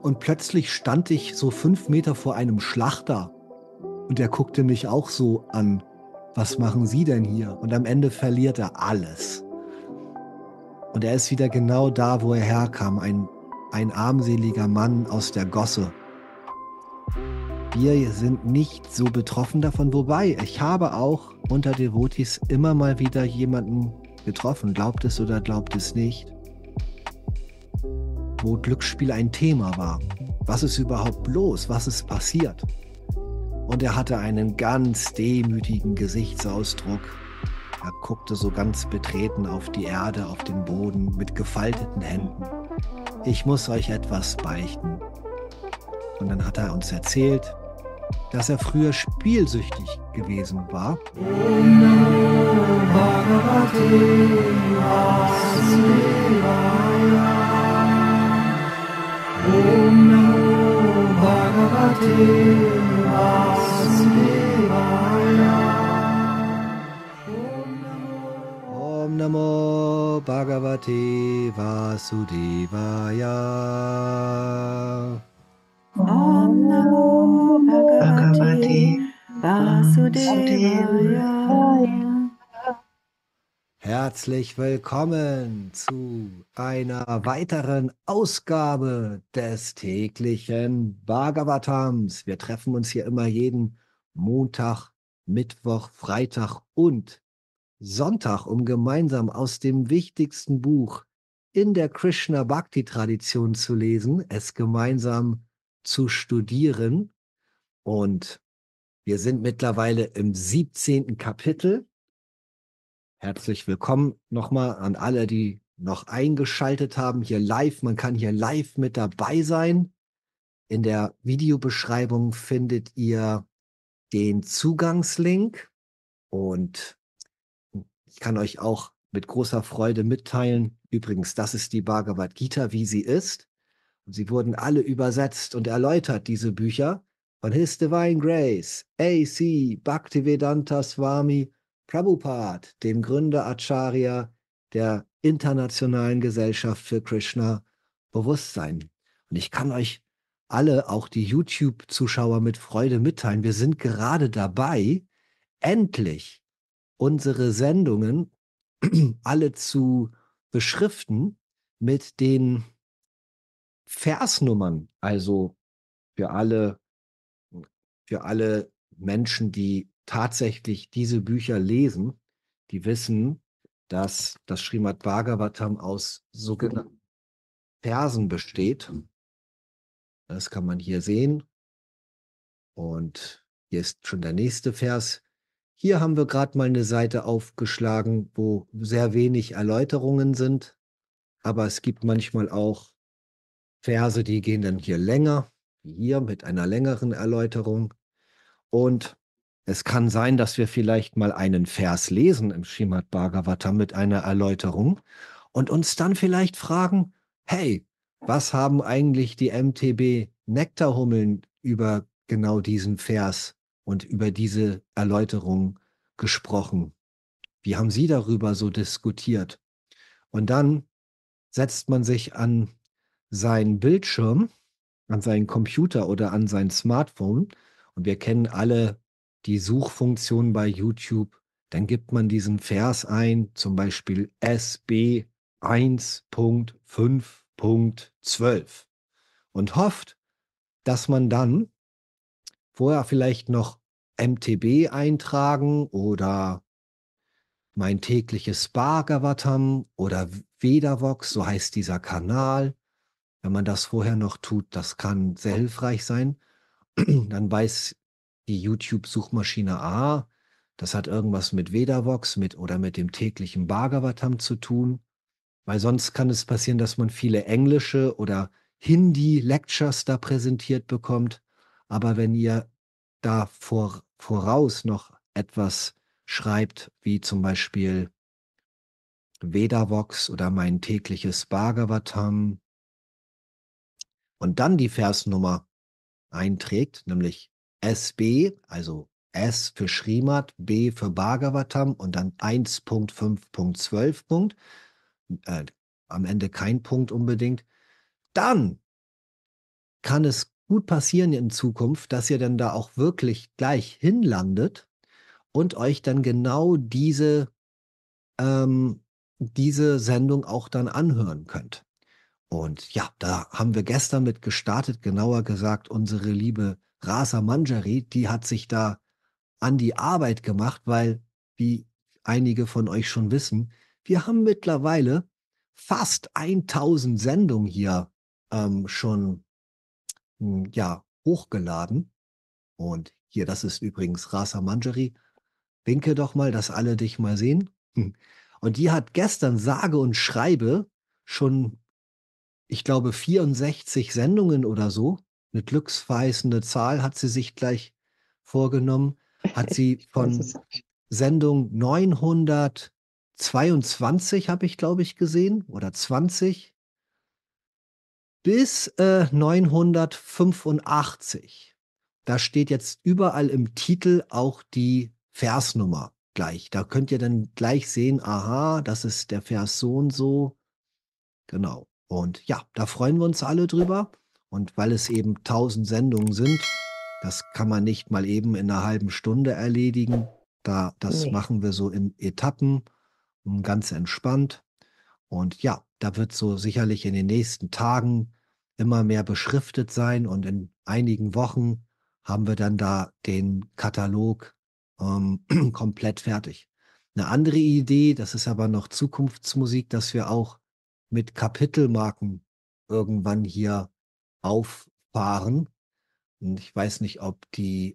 Und plötzlich stand ich so 5 Meter vor einem Schlachter und er guckte mich auch so an. Was machen Sie denn hier? Und am Ende verliert er alles. Und er ist wieder genau da, wo er herkam, ein armseliger Mann aus der Gosse. Wir sind nicht so betroffen davon, wobei ich habe auch unter Devotis immer mal wieder jemanden getroffen, glaubt es oder glaubt es nicht, wo Glücksspiel ein Thema war. Was ist überhaupt los? Was ist passiert? Und er hatte einen ganz demütigen Gesichtsausdruck. Er guckte so ganz betreten auf die Erde, auf den Boden mit gefalteten Händen. Ich muss euch etwas beichten. Und dann hat er uns erzählt, dass er früher spielsüchtig gewesen war. Om Namo Bhagavate Vasudevaya. Om Namo Bhagavate Vasudevaya. Om Namo Bhagavate Vasudevaya. Om Namo Bhagavate Vasudevaya. Herzlich willkommen zu einer weiteren Ausgabe des täglichen Bhagavatams. Wir treffen uns hier immer jeden Montag, Mittwoch, Freitag und Sonntag, um gemeinsam aus dem wichtigsten Buch in der Krishna-Bhakti-Tradition zu lesen, es gemeinsam zu studieren. Und wir sind mittlerweile im 17. Kapitel. Herzlich willkommen nochmal an alle, die noch eingeschaltet haben, hier live. Man kann hier live mit dabei sein. In der Videobeschreibung findet ihr den Zugangslink und ich kann euch auch mit großer Freude mitteilen, übrigens, das ist die Bhagavad Gita, wie sie ist. Und sie wurden alle übersetzt und erläutert, diese Bücher, von His Divine Grace, A.C. Bhaktivedanta Swami Prabhupada, dem Gründer Acharya der Internationalen Gesellschaft für Krishna Bewusstsein. Und ich kann euch alle, auch die YouTube-Zuschauer, mit Freude mitteilen, wir sind gerade dabei, endlich unsere Sendungen alle zu beschriften mit den Versnummern, also für alle, für alle Menschen, die tatsächlich diese Bücher lesen, die wissen, dass das Srimad Bhagavatam aus sogenannten Versen besteht. Das kann man hier sehen. Und hier ist schon der nächste Vers. Hier haben wir gerade mal eine Seite aufgeschlagen, wo sehr wenig Erläuterungen sind. Aber es gibt manchmal auch Verse, die gehen dann hier länger, wie hier mit einer längeren Erläuterung. Und es kann sein, dass wir vielleicht mal einen Vers lesen im Srimad Bhagavatam mit einer Erläuterung und uns dann vielleicht fragen, hey, was haben eigentlich die MTB Nektarhummeln über genau diesen Vers und über diese Erläuterung gesprochen? Wie haben Sie darüber so diskutiert? Und dann setzt man sich an seinen Bildschirm, an seinen Computer oder an sein Smartphone und wir kennen alle die Suchfunktion bei YouTube. Dann gibt man diesen Vers ein, zum Beispiel SB 1.5.12 und hofft, dass man dann vorher vielleicht noch MTB eintragen oder mein tägliches Bhagavatam oder Vedavox, so heißt dieser Kanal. Wenn man das vorher noch tut, das kann sehr hilfreich sein. Dann weiß die YouTube-Suchmaschine, das hat irgendwas mit Vedavox oder mit dem täglichen Bhagavatam zu tun. Weil sonst kann es passieren, dass man viele englische oder Hindi-Lectures da präsentiert bekommt. Aber wenn ihr da voraus noch etwas schreibt, wie zum Beispiel Vedavox oder mein tägliches Bhagavatam und dann die Versnummer einträgt, nämlich SB, also S für Srimad, B für Bhagavatam und dann 1.5.12. Am Ende kein Punkt unbedingt, dann kann es gut passieren in Zukunft, dass ihr dann da auch wirklich gleich hinlandet und euch dann genau diese Sendung auch dann anhören könnt. Und ja, da haben wir gestern mit gestartet, genauer gesagt, unsere liebe Rasa Manjari, die hat sich da an die Arbeit gemacht, weil, wie einige von euch schon wissen, wir haben mittlerweile fast 1000 Sendungen hier schon ja, hochgeladen. Und hier, das ist übrigens Rasa Manjari. Winke doch mal, dass alle dich mal sehen. Und die hat gestern sage und schreibe schon, ich glaube, 64 Sendungen oder so. Eine glücksverheißende Zahl hat sie sich gleich vorgenommen. Hat sie Ich weiß von es nicht. Sendung 922, habe ich, glaube ich, gesehen, oder 20, bis 985. Da steht jetzt überall im Titel auch die Versnummer gleich. Da könnt ihr dann gleich sehen, aha, das ist der Vers so und so. Genau. Und ja, da freuen wir uns alle drüber. Und weil es eben 1000 Sendungen sind, das kann man nicht mal eben in einer halben Stunde erledigen. Das Nee. machen wir so in Etappen, ganz entspannt. Und ja, da wird so sicherlich in den nächsten Tagen immer mehr beschriftet sein und in einigen Wochen haben wir dann da den Katalog komplett fertig. Eine andere Idee, das ist aber noch Zukunftsmusik, dass wir auch mit Kapitelmarken irgendwann hier auffahren. Und ich weiß nicht, ob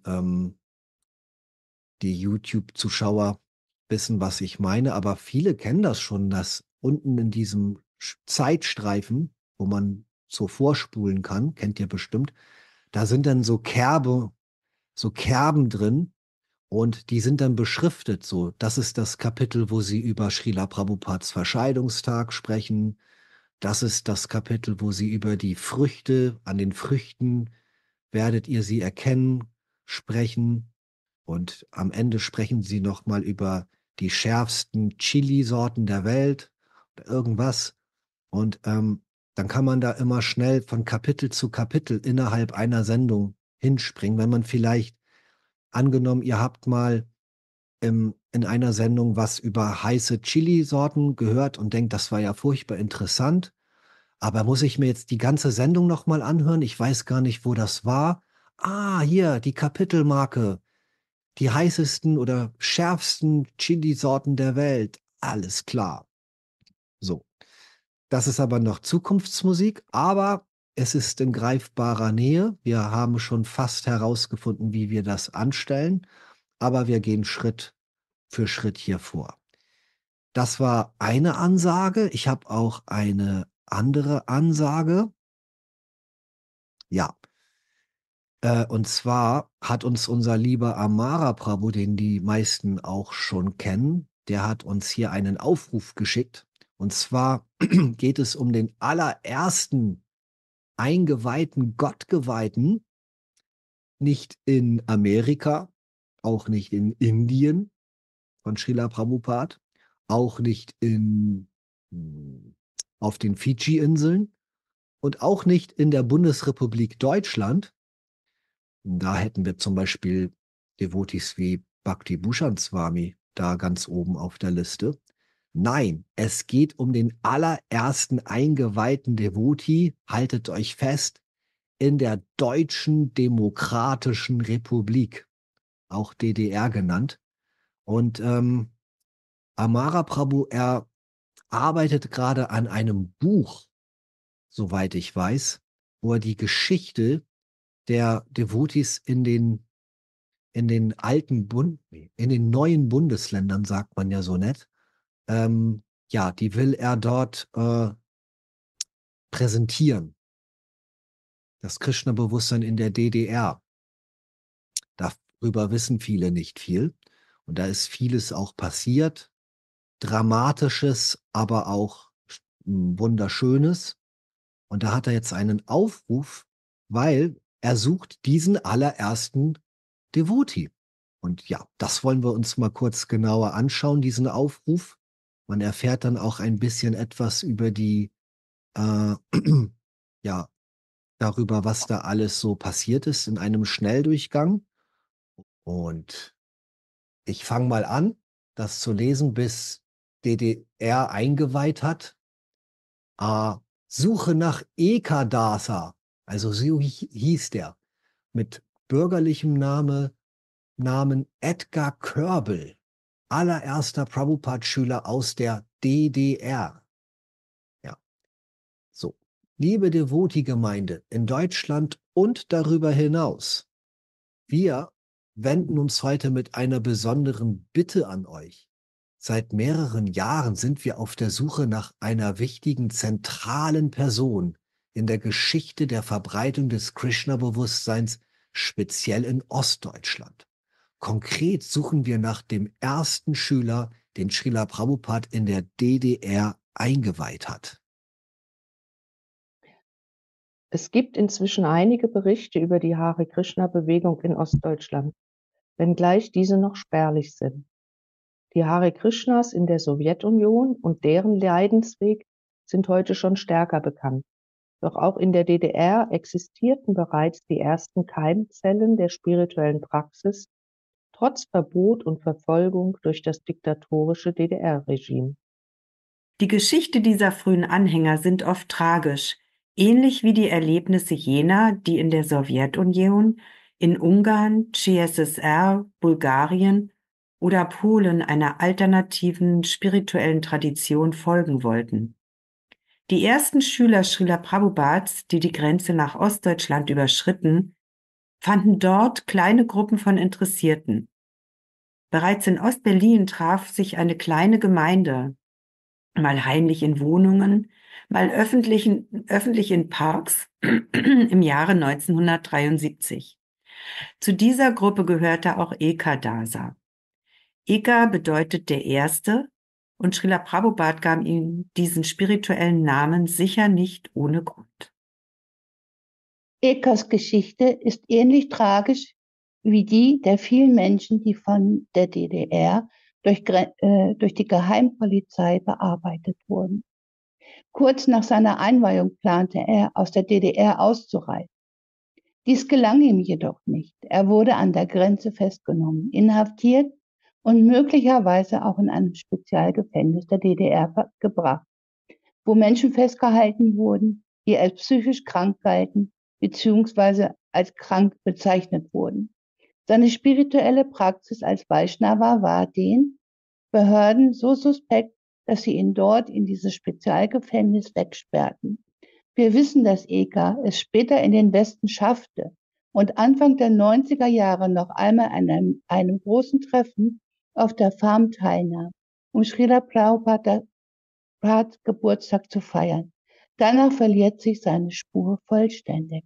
die YouTube-Zuschauer wissen, was ich meine, aber viele kennen das schon, dass unten in diesem Zeitstreifen, wo man so vorspulen kann, kennt ihr bestimmt, da sind dann so Kerben drin und die sind dann beschriftet so. Das ist das Kapitel, wo sie über Srila Prabhupads Verscheidungstag sprechen. Das ist das Kapitel, wo sie über die Früchte, an den Früchten werdet ihr sie erkennen, sprechen. Und am Ende sprechen sie nochmal über die schärfsten Chili-Sorten der Welt oder irgendwas. Und dann kann man da immer schnell von Kapitel zu Kapitel innerhalb einer Sendung hinspringen. Wenn man vielleicht, angenommen, ihr habt mal in einer Sendung was über heiße Chili-Sorten gehört und denkt, das war ja furchtbar interessant. Aber muss ich mir jetzt die ganze Sendung nochmal anhören? Ich weiß gar nicht, wo das war. Ah, hier, die Kapitelmarke. Die heißesten oder schärfsten Chili-Sorten der Welt. Alles klar. So, das ist aber noch Zukunftsmusik, aber es ist in greifbarer Nähe. Wir haben schon fast herausgefunden, wie wir das anstellen, aber wir gehen Schritt für Schritt hier vor. Das war eine Ansage. Ich habe auch eine andere Ansage. Ja, und zwar hat uns unser lieber Amara Prabhu, den die meisten auch schon kennen, der hat uns hier einen Aufruf geschickt. Und zwar geht es um den allerersten eingeweihten, Gottgeweihten, nicht in Amerika, auch nicht in Indien von Srila Prabhupada, auch nicht hm, auf den Fidschi-Inseln und auch nicht in der Bundesrepublik Deutschland. Da hätten wir zum Beispiel Devotis wie Bhakti Bhushan Swami da ganz oben auf der Liste. Nein, es geht um den allerersten eingeweihten Devoti, haltet euch fest, in der Deutschen Demokratischen Republik, auch DDR genannt. Und Amara Prabhu, er arbeitet gerade an einem Buch, soweit ich weiß, wo er die Geschichte der Devotis in den nee, in den neuen Bundesländern, sagt man ja so nett, ja, die will er dort präsentieren. Das Krishna-Bewusstsein in der DDR. Darüber wissen viele nicht viel. Und da ist vieles auch passiert. Dramatisches, aber auch Wunderschönes. Und da hat er jetzt einen Aufruf, weil er sucht diesen allerersten Devoti. Und ja, das wollen wir uns mal kurz genauer anschauen, diesen Aufruf. Man erfährt dann auch ein bisschen etwas über die, äh, ja, darüber, was da alles so passiert ist in einem Schnelldurchgang. Und ich fange mal an, das zu lesen, bis DDR eingeweiht hat. Äh, Suche nach Ekadasa, also so hieß der, mit bürgerlichem Namen Edgar Körbel, allererster Prabhupada-Schüler aus der DDR. Ja, so. Liebe Devoti-Gemeinde in Deutschland und darüber hinaus, wir wenden uns heute mit einer besonderen Bitte an euch. Seit mehreren Jahren sind wir auf der Suche nach einer wichtigen zentralen Person in der Geschichte der Verbreitung des Krishna-Bewusstseins, speziell in Ostdeutschland. Konkret suchen wir nach dem ersten Schüler, den Srila Prabhupada in der DDR eingeweiht hat. Es gibt inzwischen einige Berichte über die Hare-Krishna-Bewegung in Ostdeutschland, wenngleich diese noch spärlich sind. Die Hare Krishnas in der Sowjetunion und deren Leidensweg sind heute schon stärker bekannt. Doch auch in der DDR existierten bereits die ersten Keimzellen der spirituellen Praxis, trotz Verbot und Verfolgung durch das diktatorische DDR-Regime. Die Geschichte dieser frühen Anhänger sind oft tragisch, ähnlich wie die Erlebnisse jener, die in der Sowjetunion, in Ungarn, CSSR, Bulgarien oder Polen einer alternativen spirituellen Tradition folgen wollten. Die ersten Schüler Srila Prabhupads, die die Grenze nach Ostdeutschland überschritten, fanden dort kleine Gruppen von Interessierten. Bereits in Ostberlin traf sich eine kleine Gemeinde, mal heimlich in Wohnungen, mal öffentlich in Parks im Jahre 1973. Zu dieser Gruppe gehörte auch Eka Dasa. Eka bedeutet der Erste und Srila Prabhupada gab ihm diesen spirituellen Namen sicher nicht ohne Grund. Ekas Geschichte ist ähnlich tragisch wie die der vielen Menschen, die von der DDR durch die Geheimpolizei bearbeitet wurden. Kurz nach seiner Einweihung plante er, aus der DDR auszureisen. Dies gelang ihm jedoch nicht. Er wurde an der Grenze festgenommen, inhaftiert und möglicherweise auch in einem Spezialgefängnis der DDR gebracht, wo Menschen festgehalten wurden, die als psychisch krank galten bzw. als krank bezeichnet wurden. Seine spirituelle Praxis als Vaishnava war den Behörden so suspekt, dass sie ihn dort in dieses Spezialgefängnis wegsperrten. Wir wissen, dass Eka es später in den Westen schaffte und Anfang der 90er Jahre noch einmal an einem großen Treffen auf der Farm teilnahm, um Srila Prabhupads Geburtstag zu feiern. Danach verliert sich seine Spur vollständig.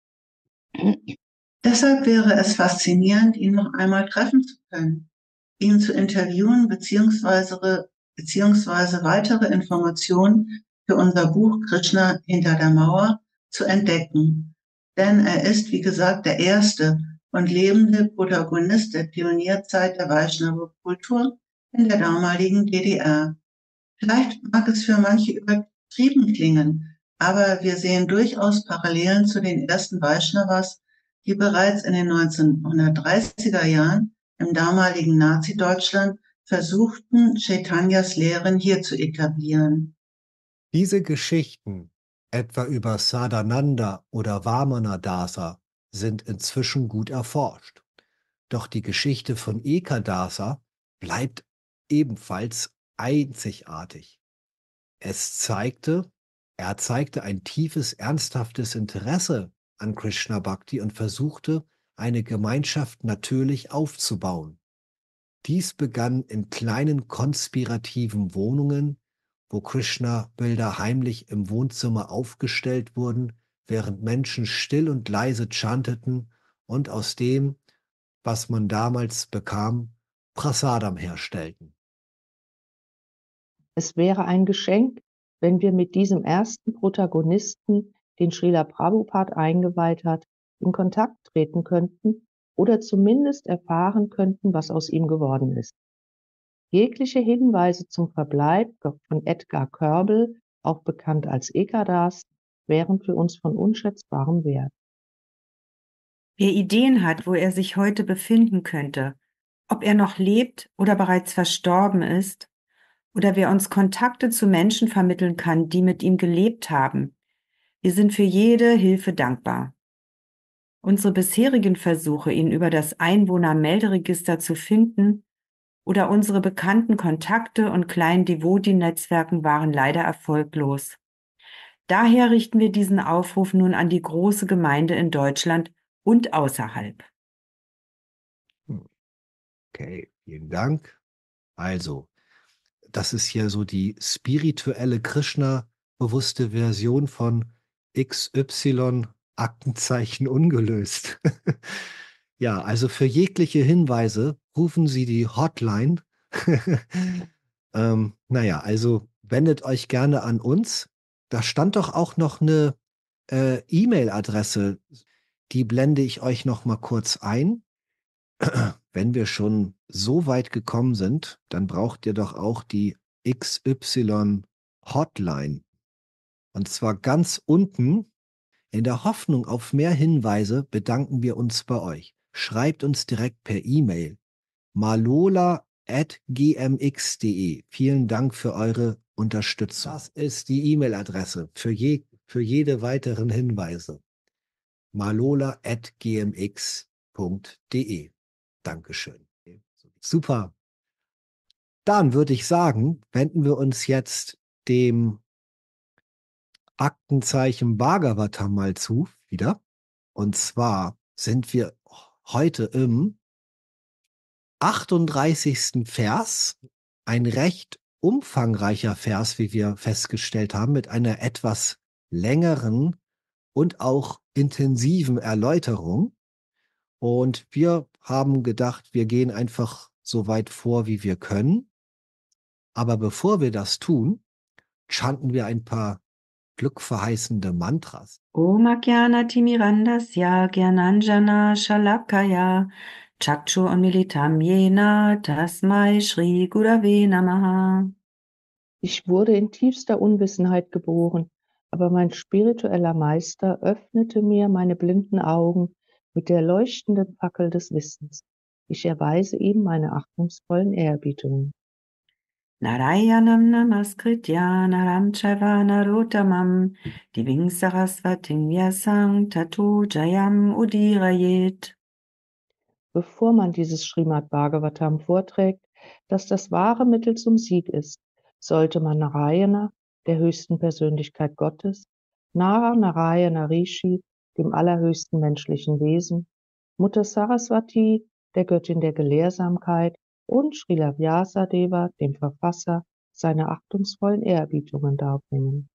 Deshalb wäre es faszinierend, ihn noch einmal treffen zu können, ihn zu interviewen beziehungsweise weitere Informationen für unser Buch Krishna hinter der Mauer zu entdecken. Denn er ist, wie gesagt, der erste und lebende Protagonist der Pionierzeit der Vaishnava-Kultur in der damaligen DDR. Vielleicht mag es für manche übertrieben klingen, aber wir sehen durchaus Parallelen zu den ersten Vaishnavas, die bereits in den 1930er Jahren im damaligen Nazi-Deutschland versuchten, Chaitanyas Lehren hier zu etablieren. Diese Geschichten, etwa über Sadananda oder Vamana Dasa, sind inzwischen gut erforscht. Doch die Geschichte von Ekadasa bleibt ebenfalls einzigartig. Er zeigte ein tiefes, ernsthaftes Interesse an Krishna Bhakti und versuchte, eine Gemeinschaft natürlich aufzubauen. Dies begann in kleinen konspirativen Wohnungen, wo Krishna-Bilder heimlich im Wohnzimmer aufgestellt wurden, während Menschen still und leise chanteten und aus dem, was man damals bekam, Prasadam herstellten. Es wäre ein Geschenk, wenn wir mit diesem ersten Protagonisten, den Srila Prabhupada eingeweiht hat, in Kontakt treten könnten oder zumindest erfahren könnten, was aus ihm geworden ist. Jegliche Hinweise zum Verbleib von Edgar Körbel, auch bekannt als Ekadas, wären für uns von unschätzbarem Wert. Wer Ideen hat, wo er sich heute befinden könnte, ob er noch lebt oder bereits verstorben ist, oder wer uns Kontakte zu Menschen vermitteln kann, die mit ihm gelebt haben, wir sind für jede Hilfe dankbar. Unsere bisherigen Versuche, ihn über das Einwohnermelderegister zu finden, oder unsere bekannten Kontakte und kleinen Devoti-Netzwerken waren leider erfolglos. Daher richten wir diesen Aufruf nun an die große Gemeinde in Deutschland und außerhalb. Okay, vielen Dank. Also, das ist hier so die spirituelle Krishna-bewusste Version von XY Aktenzeichen ungelöst. Ja, also für jegliche Hinweise rufen Sie die Hotline. Naja, also wendet euch gerne an uns. Da stand doch auch noch eine E-Mail-Adresse. Die blende ich euch noch mal kurz ein. Wenn wir schon so weit gekommen sind, dann braucht ihr doch auch die XY Hotline. Und zwar ganz unten. In der Hoffnung auf mehr Hinweise bedanken wir uns bei euch. Schreibt uns direkt per E-Mail malola@gmx.de. Vielen Dank für eure Unterstützung. Das ist die E-Mail-Adresse für jede weiteren Hinweise. malola@gmx.de. Dankeschön. Super. Dann würde ich sagen, wenden wir uns jetzt dem Aktenzeichen Bhagavatam mal zu, wieder. Und zwar sind wir heute im 38. Vers, ein recht umfangreicher Vers, wie wir festgestellt haben, mit einer etwas längeren und auch intensiven Erläuterung. Und wir haben gedacht, wir gehen einfach so weit vor, wie wir können. Aber bevor wir das tun, chanten wir ein paar glückverheißende Mantras. Om Ajnana-timirandasya Gyananjana Shalakaya Chakshur-unmilitam Yena Tasmai Shri Gurave Namaha. Ich wurde in tiefster Unwissenheit geboren, aber mein spiritueller Meister öffnete mir meine blinden Augen mit der leuchtenden Fackel des Wissens. Ich erweise ihm meine achtungsvollen Ehrerbietungen. Narayanam Namaskritya Naram Chaiva Narottamam Diving Sarasvatim Vyasam Tato Jayam Udirayet. Bevor man dieses Srimad Bhagavatam vorträgt, das das wahre Mittel zum Sieg ist, sollte man Narayana, der höchsten Persönlichkeit Gottes, Narayana Rishi, dem allerhöchsten menschlichen Wesen, Mutter Saraswati, der Göttin der Gelehrsamkeit, und Srila Vyasadeva, dem Verfasser, seine achtungsvollen Ehrerbietungen darbringen.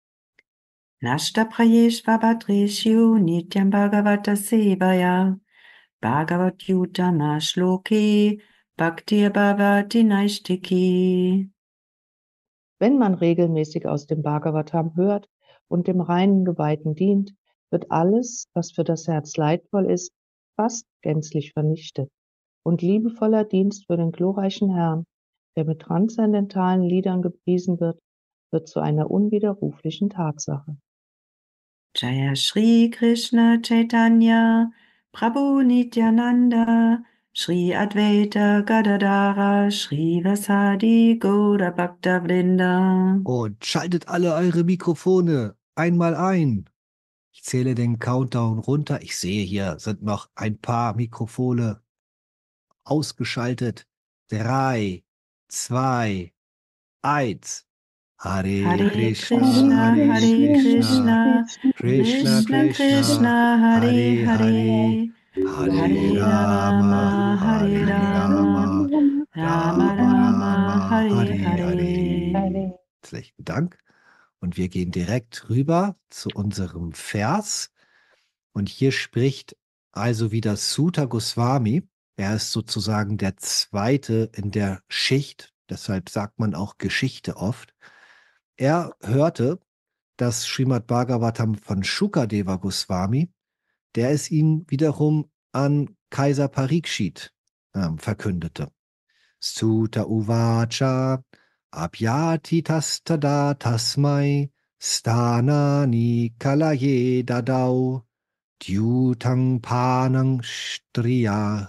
Nashta Prayeshvabhadreshu Nityam Bhagavata Sevaya Bhagavat Yutama Shloke Bhaktir Bhavati Naistiki. Wenn man regelmäßig aus dem Bhagavatam hört und dem reinen Geweihten dient, wird alles, was für das Herz leidvoll ist, fast gänzlich vernichtet. Und liebevoller Dienst für den glorreichen Herrn, der mit transzendentalen Liedern gepriesen wird, wird zu einer unwiderruflichen Tatsache. Jaya Shri Krishna Chaitanya Prabhu Nityananda Shri Advaita Gadadara Shri Vasadi Gaura Bhakta Vrinda. Und schaltet alle eure Mikrofone einmal ein. Ich zähle den Countdown runter. Ich sehe, hier sind noch ein paar Mikrofone ausgeschaltet. 3, 2, 1. Hare Hare Krishna, Krishna, Hare Hare Krishna, Krishna, Krishna Krishna Krishna, Hare Hare, Hare Rama, Hare Rama, Rama Rama, Hare Hare. Herzlichen Dank. Und wir gehen direkt rüber zu unserem Vers. Und hier spricht also wieder Sutta Goswami. Er ist sozusagen der Zweite in der Schicht. Deshalb sagt man auch Geschichte oft. Er hörte das Srimad Bhagavatam von Shukadeva Goswami, der es ihm wiederum an Kaiser Parikshit verkündete. Sutta Uvacha Abhyati Tastada Tasmai Stanani kalaye dadau. Dyutang panang striya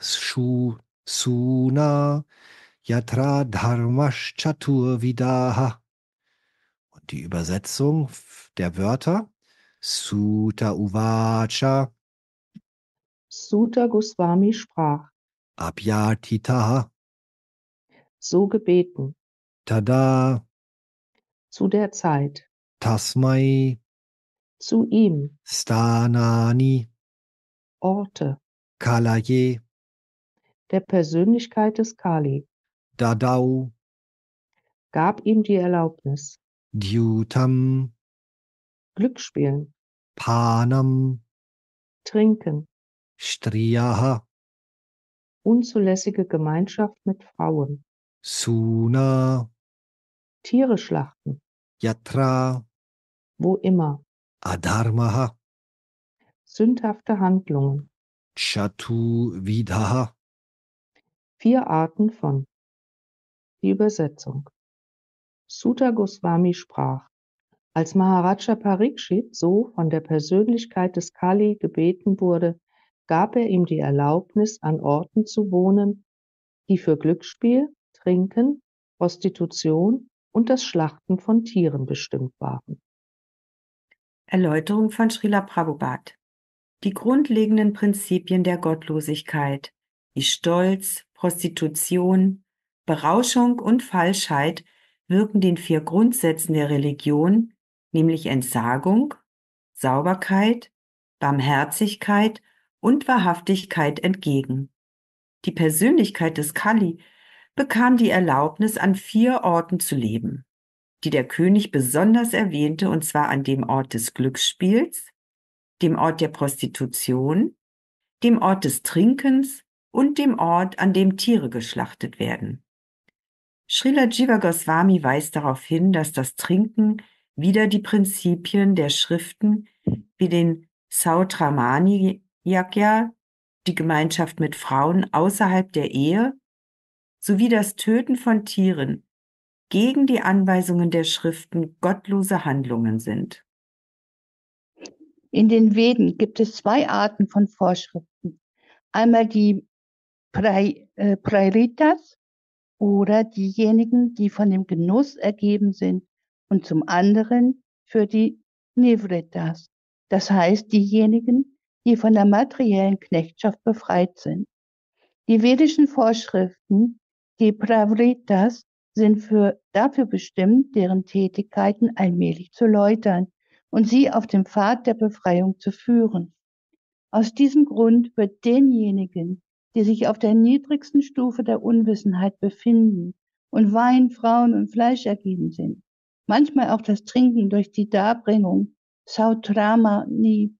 suna yatra dharmash chatur vidaha. Und die Übersetzung der Wörter Sutta Uvacha Sutta Goswami sprach, Abhyartitaha so gebeten, Tada zu der Zeit, Tasmai zu ihm, Stanani Orte, Kalaye der Persönlichkeit des Kali, Dadau gab ihm die Erlaubnis, Dyutam Glücksspielen, Panam Trinken, Striyaha unzulässige Gemeinschaft mit Frauen, Suna Tiere schlachten, Yatra wo immer, Adharmaha sündhafte Handlungen, Chatu Vidaha. 4 Arten von. Die Übersetzung. Sutta Goswami sprach, als Maharaja Parikshit so von der Persönlichkeit des Kali gebeten wurde, gab er ihm die Erlaubnis, an Orten zu wohnen, die für Glücksspiel, Trinken, Prostitution und das Schlachten von Tieren bestimmt waren. Erläuterung von Srila Prabhupada. Die grundlegenden Prinzipien der Gottlosigkeit, wie Stolz, Prostitution, Berauschung und Falschheit, wirken den 4 Grundsätzen der Religion, nämlich Entsagung, Sauberkeit, Barmherzigkeit und Wahrhaftigkeit entgegen. Die Persönlichkeit des Kali bekam die Erlaubnis, an 4 Orten zu leben, die der König besonders erwähnte, und zwar an dem Ort des Glücksspiels, dem Ort der Prostitution, dem Ort des Trinkens und dem Ort, an dem Tiere geschlachtet werden. Srila Jiva Goswami weist darauf hin, dass das Trinken wieder die Prinzipien der Schriften wie den Sautramani Yajna, die Gemeinschaft mit Frauen außerhalb der Ehe, sowie das Töten von Tieren gegen die Anweisungen der Schriften gottlose Handlungen sind. In den Veden gibt es 2 Arten von Vorschriften. Einmal die Prairitas oder diejenigen, die von dem Genuss ergeben sind, und zum anderen für die Nivritas, das heißt diejenigen, die von der materiellen Knechtschaft befreit sind. Die vedischen Vorschriften, die Pravritas, sind dafür bestimmt, deren Tätigkeiten allmählich zu läutern und sie auf dem Pfad der Befreiung zu führen. Aus diesem Grund wird denjenigen, die sich auf der niedrigsten Stufe der Unwissenheit befinden und Wein, Frauen und Fleisch ergeben sind, manchmal auch das Trinken durch die Darbringung Sautramani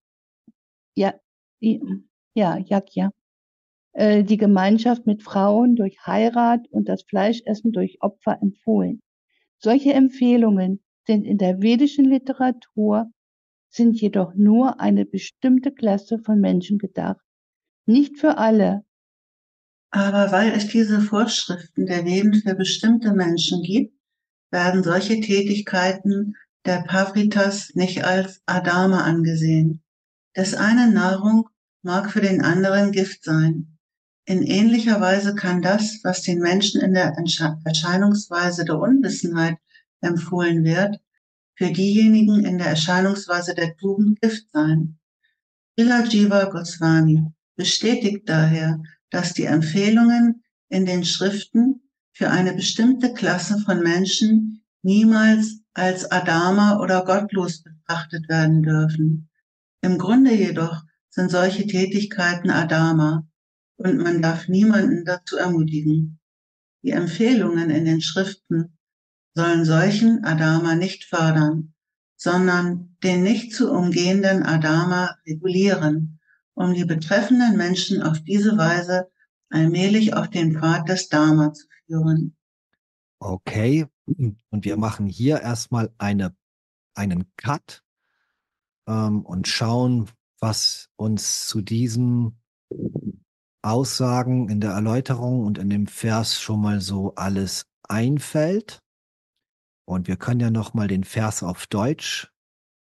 Yajna, die Gemeinschaft mit Frauen durch Heirat und das Fleischessen durch Opfer empfohlen. Solche Empfehlungen sind in der vedischen Literatur, sind jedoch nur eine bestimmte Klasse von Menschen gedacht, nicht für alle. Aber weil es diese Vorschriften der Veden für bestimmte Menschen gibt, werden solche Tätigkeiten der Pavritas nicht als Adama angesehen. Des einen Nahrung mag für den anderen Gift sein. In ähnlicher Weise kann das, was den Menschen in der Erscheinungsweise der Unwissenheit empfohlen wird, für diejenigen in der Erscheinungsweise der Tugend Gift sein. Srila Jiva Goswami bestätigt daher, dass die Empfehlungen in den Schriften für eine bestimmte Klasse von Menschen niemals als Adama oder gottlos betrachtet werden dürfen. Im Grunde jedoch sind solche Tätigkeiten Adama und man darf niemanden dazu ermutigen. Die Empfehlungen in den Schriften sollen solchen Adama nicht fördern, sondern den nicht zu umgehenden Adama regulieren, um die betreffenden Menschen auf diese Weise allmählich auf den Pfad des Dharma zu führen. Okay, und wir machen hier erstmal einen Cut und schauen, was uns zu diesen Aussagen in der Erläuterung und in dem Vers schon mal so alles einfällt. Und wir können ja noch mal den Vers auf Deutsch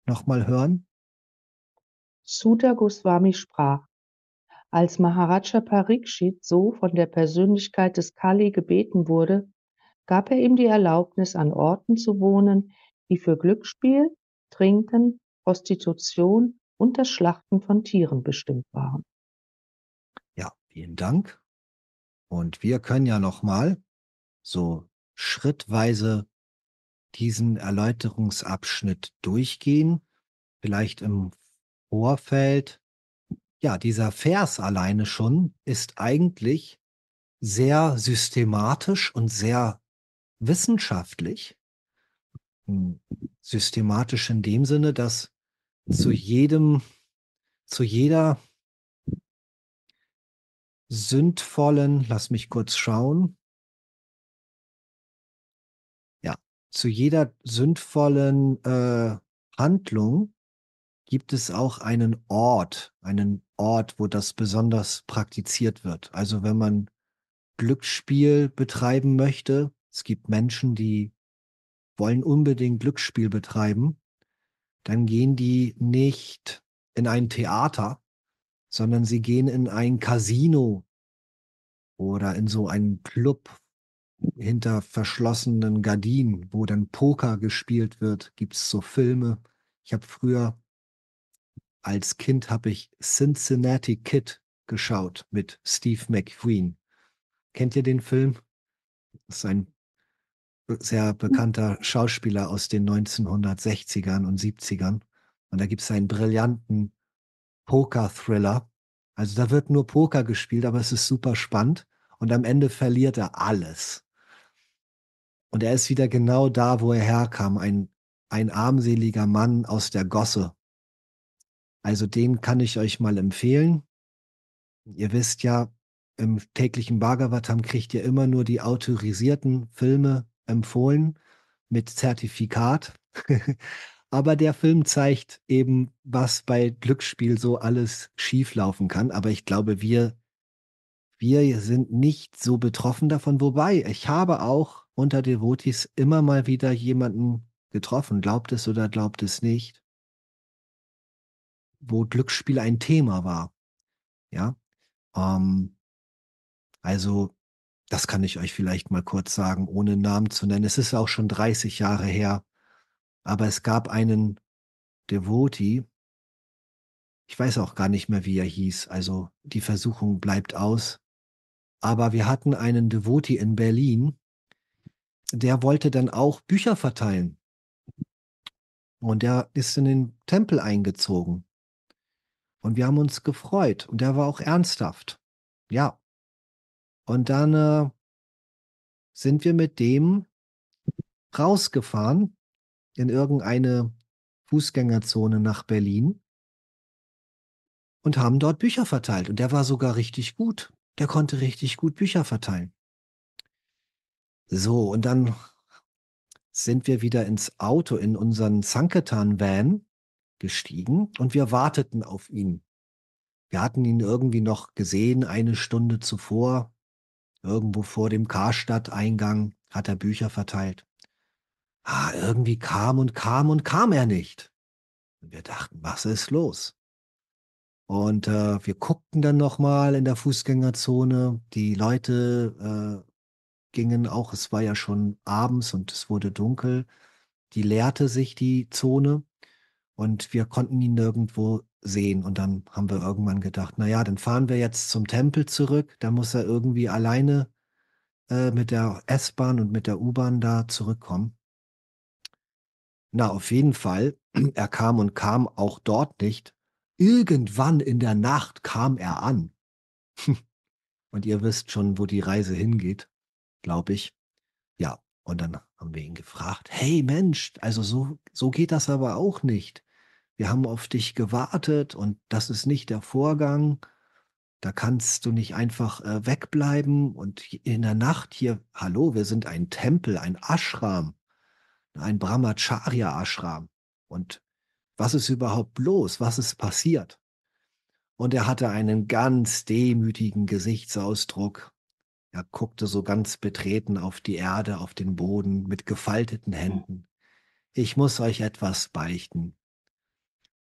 nochmal hören? Sudha Goswami sprach: Als Maharaja Parikshit so von der Persönlichkeit des Kali gebeten wurde, gab er ihm die Erlaubnis, an Orten zu wohnen, die für Glücksspiel, Trinken, Prostitution und das Schlachten von Tieren bestimmt waren. Ja, vielen Dank. Und wir können ja nochmal so schrittweise diesen Erläuterungsabschnitt durchgehen. Vielleicht im Vorfeld. Ja, dieser Vers alleine schon ist eigentlich sehr systematisch und sehr wissenschaftlich. Systematisch in dem Sinne, dass zu jeder sündvollen, lass mich kurz schauen, ja, zu jeder sündvollen Handlung gibt es auch einen Ort, wo das besonders praktiziert wird. Also wenn man Glücksspiel betreiben möchte, es gibt Menschen, die wollen unbedingt Glücksspiel betreiben, dann gehen die nicht in ein Theater, sondern sie gehen in ein Casino oder in so einen Club hinter verschlossenen Gardinen, wo dann Poker gespielt wird. Gibt es so Filme. Ich habe früher als Kind habe ich Cincinnati Kid geschaut mit Steve McQueen. Kennt ihr den Film? Das ist ein sehr bekannter Schauspieler aus den 1960ern und 70ern. Und da gibt es einen brillanten Poker-Thriller. Also da wird nur Poker gespielt, aber es ist super spannend. Und am Ende verliert er alles. Und er ist wieder genau da, wo er herkam. Ein armseliger Mann aus der Gosse. Also den kann ich euch mal empfehlen. Ihr wisst ja, im täglichen Bhagavatam kriegt ihr immer nur die autorisierten Filme empfohlen mit Zertifikat. Aber der Film zeigt eben, was bei Glücksspiel so alles schieflaufen kann. Aber ich glaube, wir sind nicht so betroffen davon. Wobei, ich habe auch unter Devotees immer mal wieder jemanden getroffen, glaubt es oder glaubt es nicht, wo Glücksspiel ein Thema war. Ja, ähm, also das kann ich euch vielleicht mal kurz sagen, ohne Namen zu nennen. Es ist auch schon 30 Jahre her, aber es gab einen Devotee, ich weiß auch gar nicht mehr, wie er hieß, also die Versuchung bleibt aus. Aber wir hatten einen Devotee in Berlin, der wollte dann auch Bücher verteilen. Und der ist in den Tempel eingezogen. Und wir haben uns gefreut. Und der war auch ernsthaft. Ja. Und dann sind wir mit dem rausgefahren in irgendeine Fußgängerzone nach Berlin und haben dort Bücher verteilt. Und der war sogar richtig gut. Der konnte richtig gut Bücher verteilen. So, und dann sind wir wieder ins Auto in unseren Sankirtan-Van gestiegen und wir warteten auf ihn. Wir hatten ihn irgendwie noch gesehen, eine Stunde zuvor, irgendwo vor dem Karstadt-Eingang hat er Bücher verteilt. Irgendwie kam und kam und kam er nicht. Und wir dachten, was ist los? Und wir guckten dann nochmal in der Fußgängerzone. Die Leute gingen auch, es war ja schon abends und es wurde dunkel. Die leerte sich die Zone und wir konnten ihn nirgendwo sehen. Und dann haben wir irgendwann gedacht, naja, dann fahren wir jetzt zum Tempel zurück. Da muss er irgendwie alleine mit der S-Bahn und mit der U-Bahn da zurückkommen. Na, auf jeden Fall, er kam und kam auch dort nicht. Irgendwann in der Nacht kam er an. Und ihr wisst schon, wo die Reise hingeht, glaube ich. Ja, und dann haben wir ihn gefragt, hey Mensch, also so geht das aber auch nicht. Wir haben auf dich gewartet und das ist nicht der Vorgang. Da kannst du nicht einfach wegbleiben und in der Nacht hier, hallo, wir sind ein Tempel, ein Ashram, ein Brahmacharya-Ashram. Und was ist überhaupt los? Was ist passiert? Und er hatte einen ganz demütigen Gesichtsausdruck. Er guckte so ganz betreten auf die Erde, auf den Boden mit gefalteten Händen. Ich muss euch etwas beichten.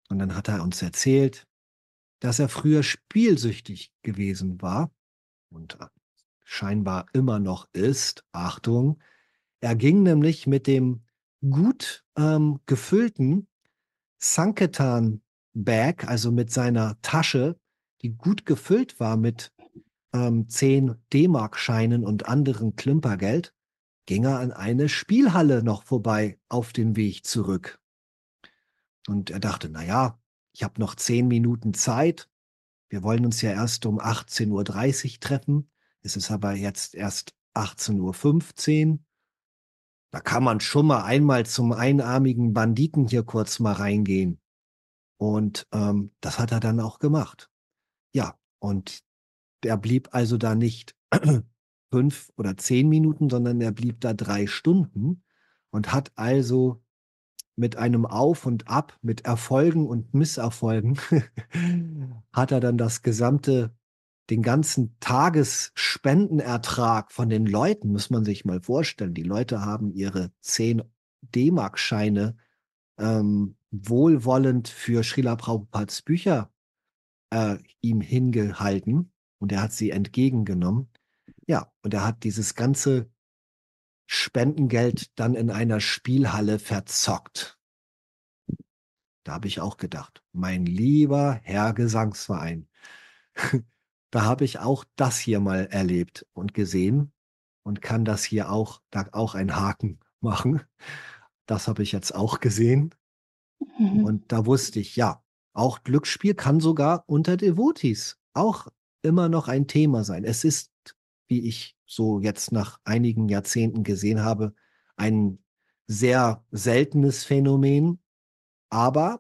Und dann hat er uns erzählt, dass er früher spielsüchtig gewesen war und scheinbar immer noch ist. Achtung, er ging nämlich mit dem gut gefüllten Sanketan-Bag, also mit seiner Tasche, die gut gefüllt war mit 10 D-Mark-Scheinen und anderem Klimpergeld, ging er an eine Spielhalle noch vorbei auf dem Weg zurück. Und er dachte, naja, ich habe noch 10 Minuten Zeit. Wir wollen uns ja erst um 18:30 Uhr treffen. Es ist aber jetzt erst 18:15 Uhr. Da kann man schon mal einmal zum einarmigen Banditen hier kurz mal reingehen. Und das hat er dann auch gemacht. Ja, und er blieb also da nicht 5 oder 10 Minuten, sondern er blieb da 3 Stunden und hat also mit einem Auf und Ab, mit Erfolgen und Misserfolgen, hat er dann den ganzen Tagesspendenertrag von den Leuten, muss man sich mal vorstellen. Die Leute haben ihre 10 D-Mark-Scheine wohlwollend für Srila Prabhupads Bücher ihm hingehalten und er hat sie entgegengenommen. Ja, und er hat dieses ganze Spendengeld dann in einer Spielhalle verzockt. Da habe ich auch gedacht, mein lieber Herr Gesangsverein, da habe ich auch das hier mal erlebt und gesehen und kann das hier auch, da auch einen Haken machen. Das habe ich jetzt auch gesehen. Mhm. Und da wusste ich, ja, auch Glücksspiel kann sogar unter Devotees auch immer noch ein Thema sein. Es ist, wie ich so jetzt nach einigen Jahrzehnten gesehen habe, ein sehr seltenes Phänomen, aber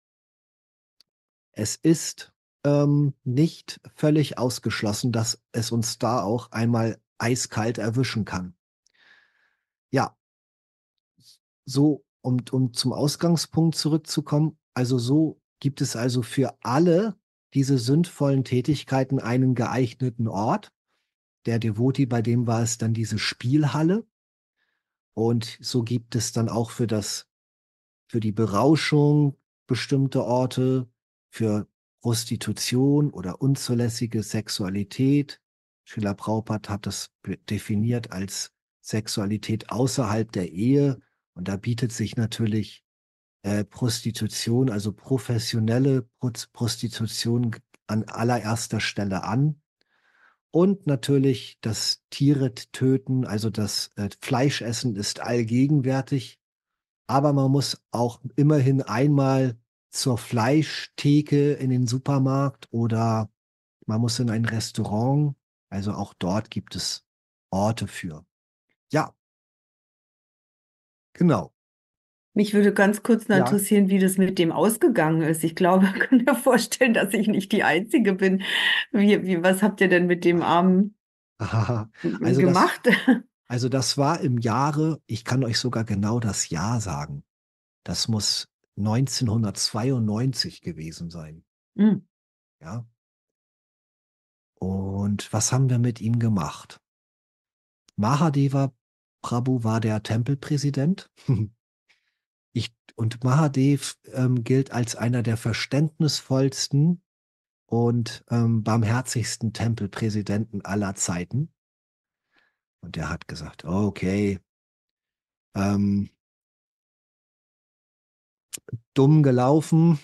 es ist nicht völlig ausgeschlossen, dass es uns da auch einmal eiskalt erwischen kann. Ja, so, um zum Ausgangspunkt zurückzukommen, also so gibt es also für alle diese sündvollen Tätigkeiten einen geeigneten Ort. Der Devoti, bei dem war es dann diese Spielhalle. Und so gibt es dann auch für die Berauschung bestimmte Orte, für Prostitution oder unzulässige Sexualität. Srila Prabhupada hat das definiert als Sexualität außerhalb der Ehe. Und da bietet sich natürlich Prostitution, also professionelle Prostitution an allererster Stelle an. Und natürlich das Tiere töten, also das Fleischessen ist allgegenwärtig. Aber man muss auch immerhin einmal zur Fleischtheke in den Supermarkt oder man muss in ein Restaurant. Also auch dort gibt es Orte für. Ja, genau. Mich würde ganz kurz noch Ja. interessieren, wie das mit dem ausgegangen ist. Ich glaube, ich kann mir vorstellen, dass ich nicht die Einzige bin. Was habt ihr denn mit dem Armen Also das, gemacht? also das war im Jahre, ich kann euch sogar genau das Jahr sagen. Das muss 1992 gewesen sein. Hm. Ja. Und was haben wir mit ihm gemacht? Mahadeva Prabhu war der Tempelpräsident. Und Mahadev gilt als einer der verständnisvollsten und barmherzigsten Tempelpräsidenten aller Zeiten. Und er hat gesagt, okay, ähm, dumm gelaufen,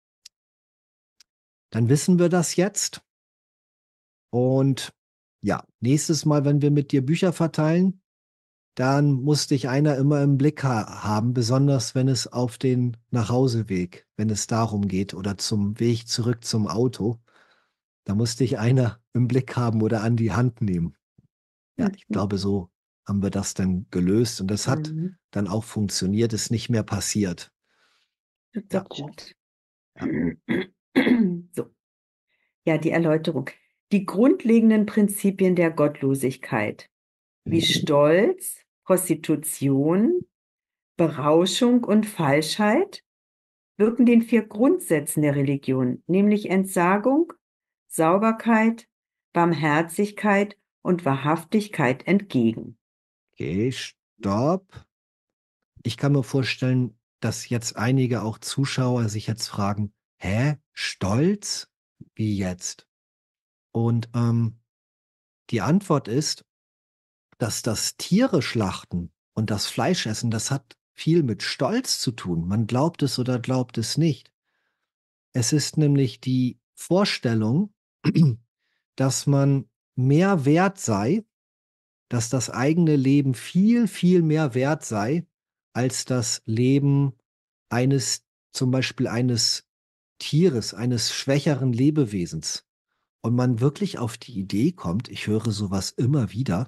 dann wissen wir das jetzt. Und ja, nächstes Mal, wenn wir mit dir Bücher verteilen, dann muss dich einer immer im Blick haben, besonders wenn es auf den Nachhauseweg, wenn es darum geht oder zum Weg zurück zum Auto, da muss dich einer im Blick haben oder an die Hand nehmen. Ja, ich glaube, so haben wir das dann gelöst und das hat Mhm. dann auch funktioniert, ist nicht mehr passiert. Das ist Ja. doch gut. Ja. So, ja, die Erläuterung. Die grundlegenden Prinzipien der Gottlosigkeit, wie Stolz, Prostitution, Berauschung und Falschheit, wirken den 4 Grundsätzen der Religion, nämlich Entsagung, Sauberkeit, Barmherzigkeit und Wahrhaftigkeit entgegen. Okay, stopp. Ich kann mir vorstellen, dass jetzt einige auch Zuschauer sich jetzt fragen, hä, Stolz? Wie jetzt? Und die Antwort ist, dass das Tiere schlachten und das Fleischessen, das hat viel mit Stolz zu tun. Man glaubt es oder glaubt es nicht. Es ist nämlich die Vorstellung, dass man mehr wert sei, dass das eigene Leben viel, viel mehr wert sei als das Leben eines, zum Beispiel eines Tieres, eines schwächeren Lebewesens. Und man wirklich auf die Idee kommt, ich höre sowas immer wieder,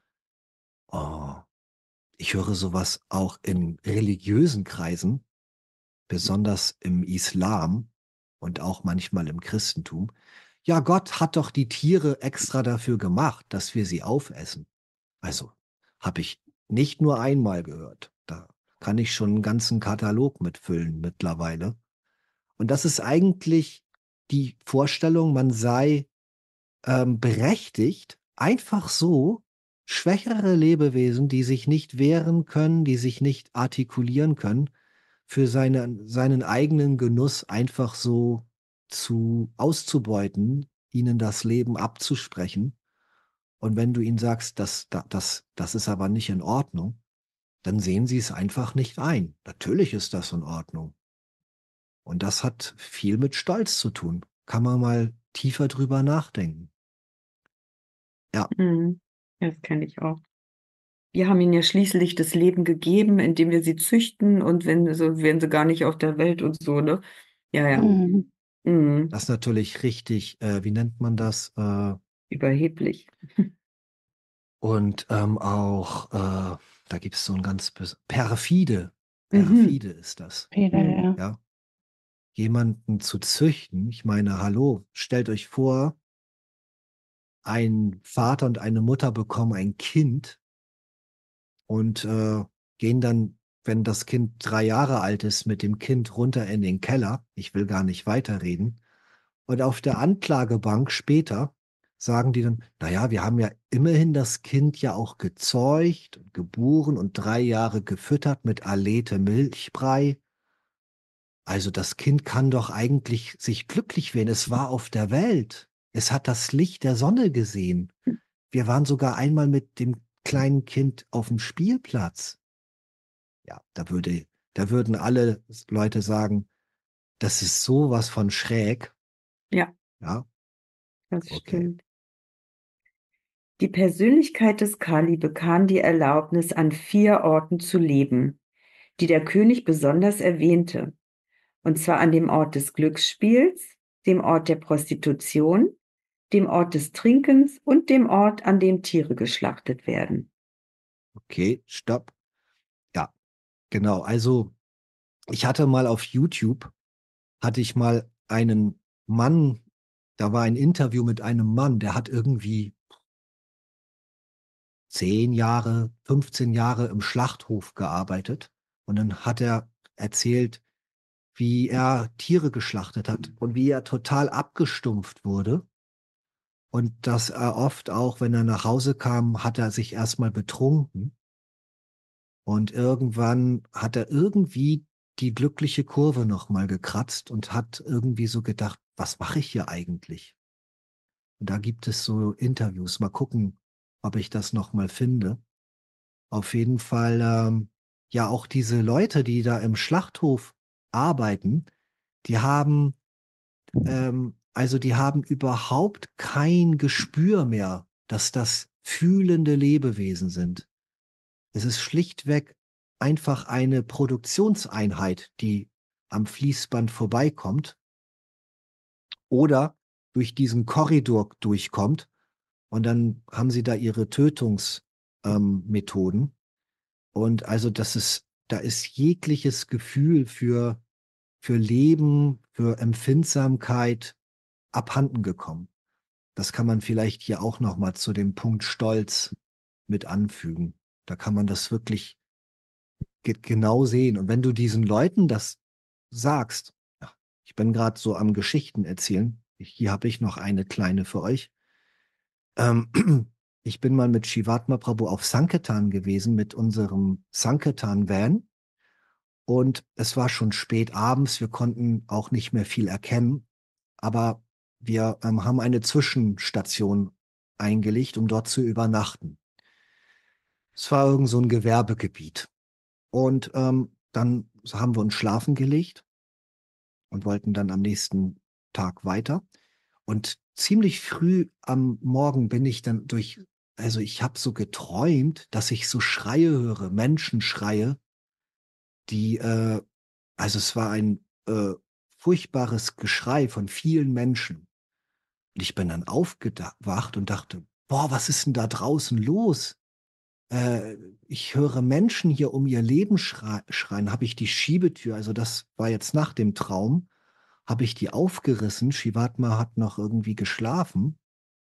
oh, ich höre sowas auch in religiösen Kreisen, besonders im Islam und auch manchmal im Christentum. Ja, Gott hat doch die Tiere extra dafür gemacht, dass wir sie aufessen. Also, habe ich nicht nur einmal gehört. Da kann ich schon einen ganzen Katalog mitfüllen mittlerweile. Und das ist eigentlich die Vorstellung, man sei berechtigt, einfach so schwächere Lebewesen, die sich nicht wehren können, die sich nicht artikulieren können, für seinen eigenen Genuss einfach so auszubeuten, ihnen das Leben abzusprechen. Und wenn du ihnen sagst, das ist aber nicht in Ordnung, dann sehen sie es einfach nicht ein. Natürlich ist das in Ordnung. Und das hat viel mit Stolz zu tun. Kann man mal tiefer drüber nachdenken. Ja, Mhm. Ja, das kenne ich auch. Wir haben ihnen ja schließlich das Leben gegeben, indem wir sie züchten und wenn so wären sie gar nicht auf der Welt und so, ne? Ja, ja. Mhm. Mhm. das ist natürlich richtig, wie nennt man das? Überheblich. Und auch, da gibt es so ein ganz perfide, Mhm. perfide ist das. Wieder, Mhm. ja. Ja, jemanden zu züchten. Ich meine, hallo, stellt euch vor, ein Vater und eine Mutter bekommen ein Kind und gehen dann, wenn das Kind 3 Jahre alt ist, mit dem Kind runter in den Keller. Ich will gar nicht weiterreden. Und auf der Anklagebank später sagen die dann, naja, wir haben ja immerhin das Kind ja auch gezeugt und geboren und 3 Jahre gefüttert mit Alete Milchbrei. Also das Kind kann doch eigentlich sich glücklich werden. Es war auf der Welt. Es hat das Licht der Sonne gesehen. Wir waren sogar einmal mit dem kleinen Kind auf dem Spielplatz. Ja, da würden alle Leute sagen, das ist sowas von schräg. Ja, Ja, das okay. stimmt. Die Persönlichkeit des Kali bekam die Erlaubnis, an 4 Orten zu leben, die der König besonders erwähnte, und zwar an dem Ort des Glücksspiels, dem Ort der Prostitution, dem Ort des Trinkens und dem Ort, an dem Tiere geschlachtet werden. Okay, stopp. Ja, genau. Also ich hatte mal auf YouTube, hatte ich mal einen Mann, da war ein Interview mit einem Mann, der hat irgendwie 10 Jahre, 15 Jahre im Schlachthof gearbeitet. Und dann hat er erzählt, wie er Tiere geschlachtet hat und wie er total abgestumpft wurde. Und dass er oft auch, wenn er nach Hause kam, hat er sich erstmal betrunken. Und irgendwann hat er irgendwie die glückliche Kurve nochmal gekratzt und hat irgendwie so gedacht, was mache ich hier eigentlich? Und da gibt es so Interviews. Mal gucken, ob ich das nochmal finde. Auf jeden Fall, ja, auch diese Leute, die da im Schlachthof arbeiten, die haben, also die haben überhaupt kein Gespür mehr, dass das fühlende Lebewesen sind. Es ist schlichtweg einfach eine Produktionseinheit, die am Fließband vorbeikommt oder durch diesen Korridor durchkommt und dann haben sie da ihre Tötungsmethoden. Methoden. Und also da ist jegliches Gefühl für Leben, für Empfindsamkeit abhanden gekommen. Das kann man vielleicht hier auch noch mal zu dem Punkt Stolz mit anfügen. Da kann man das wirklich genau sehen. Und wenn du diesen Leuten das sagst, ja, ich bin gerade so am Geschichten erzählen, hier habe ich noch eine kleine für euch. Ähm, ich bin mal mit Shivatma Prabhu auf Sankirtan gewesen, mit unserem Sankirtan-Van. Und es war schon spät abends, wir konnten auch nicht mehr viel erkennen, aber wir haben eine Zwischenstation eingelegt, um dort zu übernachten. Es war irgend so ein Gewerbegebiet. Und dann haben wir uns schlafen gelegt und wollten dann am nächsten Tag weiter. Und ziemlich früh am Morgen bin ich dann also ich habe so geträumt, dass ich so Schreie höre, Menschenschreie, die, also es war ein furchtbares Geschrei von vielen Menschen. Und ich bin dann aufgewacht und dachte, boah, was ist denn da draußen los? Äh, Ich höre Menschen hier um ihr Leben schreien. Habe ich die Schiebetür, also das war jetzt nach dem Traum, habe ich die aufgerissen. Shivatma hat noch irgendwie geschlafen.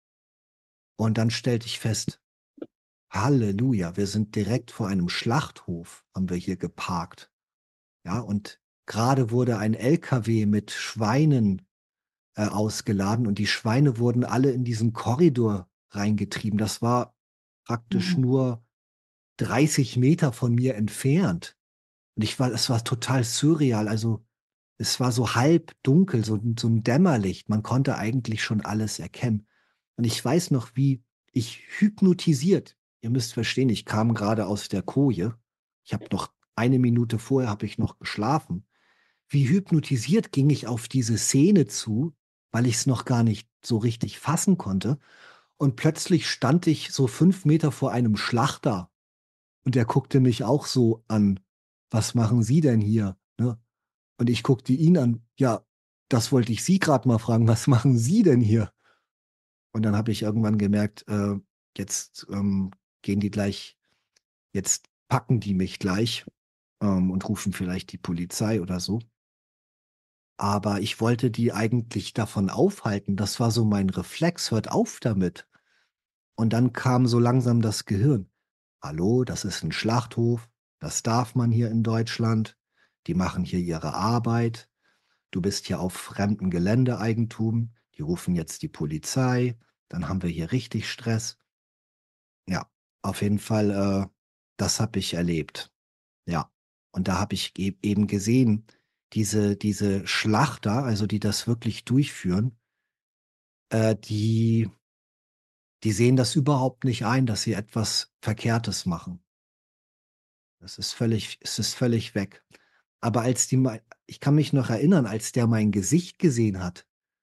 Und dann stellte ich fest, Halleluja, wir sind direkt vor einem Schlachthof, haben wir hier geparkt. Ja, und gerade wurde ein LKW mit Schweinen ausgeladen und die Schweine wurden alle in diesen Korridor reingetrieben. Das war praktisch Mhm. nur 30 Meter von mir entfernt. Und es war total surreal. Also es war so halb dunkel, so ein Dämmerlicht. Man konnte eigentlich schon alles erkennen. Und ich weiß noch, wie ich hypnotisiert, ihr müsst verstehen, ich kam gerade aus der Koje. Ich habe noch eine Minute vorher habe ich noch geschlafen. Wie hypnotisiert ging ich auf diese Szene zu, weil ich es noch gar nicht so richtig fassen konnte. Und plötzlich stand ich so 5 Meter vor einem Schlachter und der guckte mich auch so an. Was machen Sie denn hier? Ne? Und ich guckte ihn an. Ja, das wollte ich Sie gerade mal fragen. Was machen Sie denn hier? Und dann habe ich irgendwann gemerkt, jetzt gehen die gleich, jetzt packen die mich gleich und rufen vielleicht die Polizei oder so. Aber ich wollte die eigentlich davon aufhalten. Das war so mein Reflex. Hört auf damit. Und dann kam so langsam das Gehirn. Hallo, das ist ein Schlachthof. Das darf man hier in Deutschland. Die machen hier ihre Arbeit. Du bist hier auf fremdem Geländeeigentum. Die rufen jetzt die Polizei. Dann haben wir hier richtig Stress. Ja, auf jeden Fall, das habe ich erlebt. Ja. Und da habe ich eben gesehen, diese Schlachter, also die das wirklich durchführen, die sehen das überhaupt nicht ein, dass sie etwas Verkehrtes machen. Es ist völlig weg. Aber ich kann mich noch erinnern, als der mein Gesicht gesehen hat,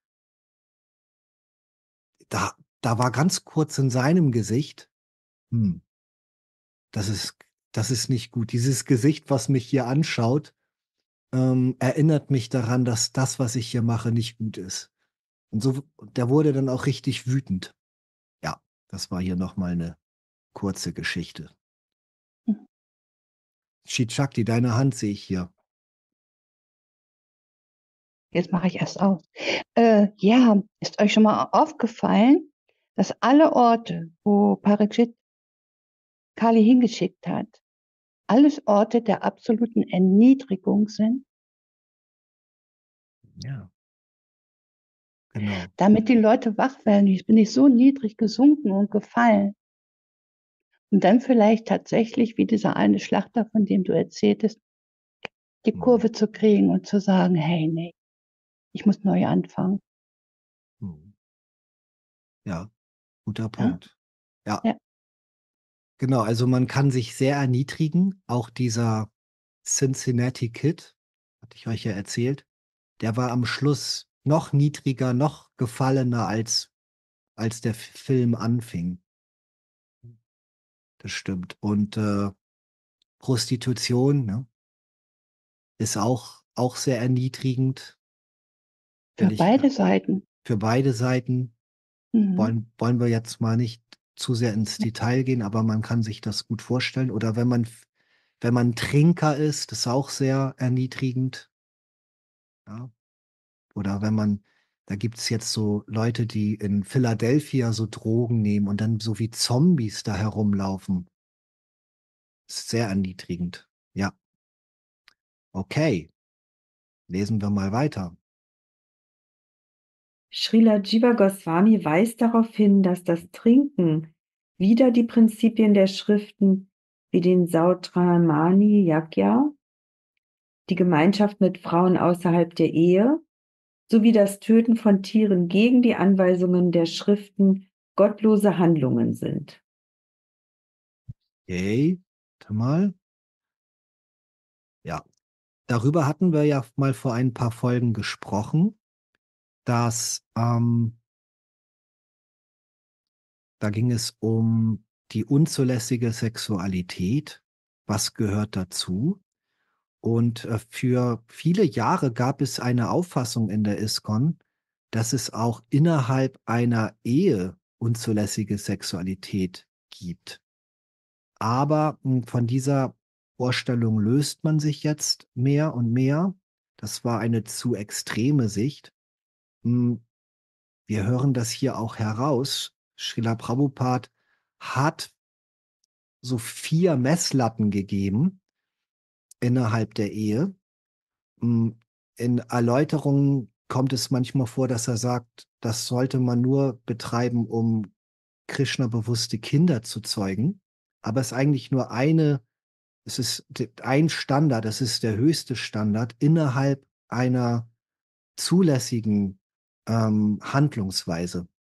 da war ganz kurz in seinem Gesicht, hm, das ist, das ist nicht gut. Dieses Gesicht, was mich hier anschaut, erinnert mich daran, dass das, was ich hier mache, nicht gut ist. Und so, der wurde dann auch richtig wütend. Ja, das war hier nochmal eine kurze Geschichte. Shichakti, deine Hand sehe ich hier. Jetzt mache ich erst auf. Ja, ist euch schon mal aufgefallen, dass alle Orte, wo Parikshit Kali hingeschickt hat, alles Orte der absoluten Erniedrigung sind, Ja, genau. damit die Leute wach werden. Ich bin nicht so niedrig gesunken und gefallen. Und dann vielleicht tatsächlich, wie dieser eine Schlachter, von dem du erzähltest, die Hm, Kurve zu kriegen und zu sagen, hey, nee, ich muss neu anfangen. hm. Ja, guter Ja? Punkt. Ja, Ja. genau. Also man kann sich sehr erniedrigen. Auch dieser Cincinnati Kid, hatte ich euch ja erzählt, der war am Schluss noch niedriger, noch gefallener, als der Film anfing. Das stimmt. Und Prostitution, ne, ist auch sehr erniedrigend, Für will ich beide Seiten. für beide Seiten. Mhm. Wollen wir jetzt mal nicht zu sehr ins Detail gehen, aber man kann sich das gut vorstellen. Oder wenn man Trinker ist, ist auch sehr erniedrigend. Ja. Oder da gibt es jetzt so Leute, die in Philadelphia so Drogen nehmen und dann so wie Zombies da herumlaufen. Ist sehr erniedrigend. Ja, okay. Lesen wir mal weiter. Srila Jiva Goswami weist darauf hin, dass das Trinken wider die Prinzipien der Schriften wie den Sautramani Yagya die Gemeinschaft mit Frauen außerhalb der Ehe sowie das Töten von Tieren gegen die Anweisungen der Schriften gottlose Handlungen sind. Okay, warte mal. Ja, darüber hatten wir ja mal vor ein paar Folgen gesprochen, dass da ging es um die unzulässige Sexualität. Was gehört dazu? Und für viele Jahre gab es eine Auffassung in der ISKCON, dass es auch innerhalb einer Ehe unzulässige Sexualität gibt. Aber von dieser Vorstellung löst man sich jetzt mehr und mehr. Das war eine zu extreme Sicht. Hm, Wir hören das hier auch heraus. Srila Prabhupada hat so 4 Messlatten gegeben innerhalb der Ehe. Hm, In Erläuterungen kommt es manchmal vor, dass er sagt, das sollte man nur betreiben, um Krishna-bewusste Kinder zu zeugen. Aber es ist eigentlich nur es ist ein Standard, es ist der höchste Standard innerhalb einer zulässigen Handlungsweise.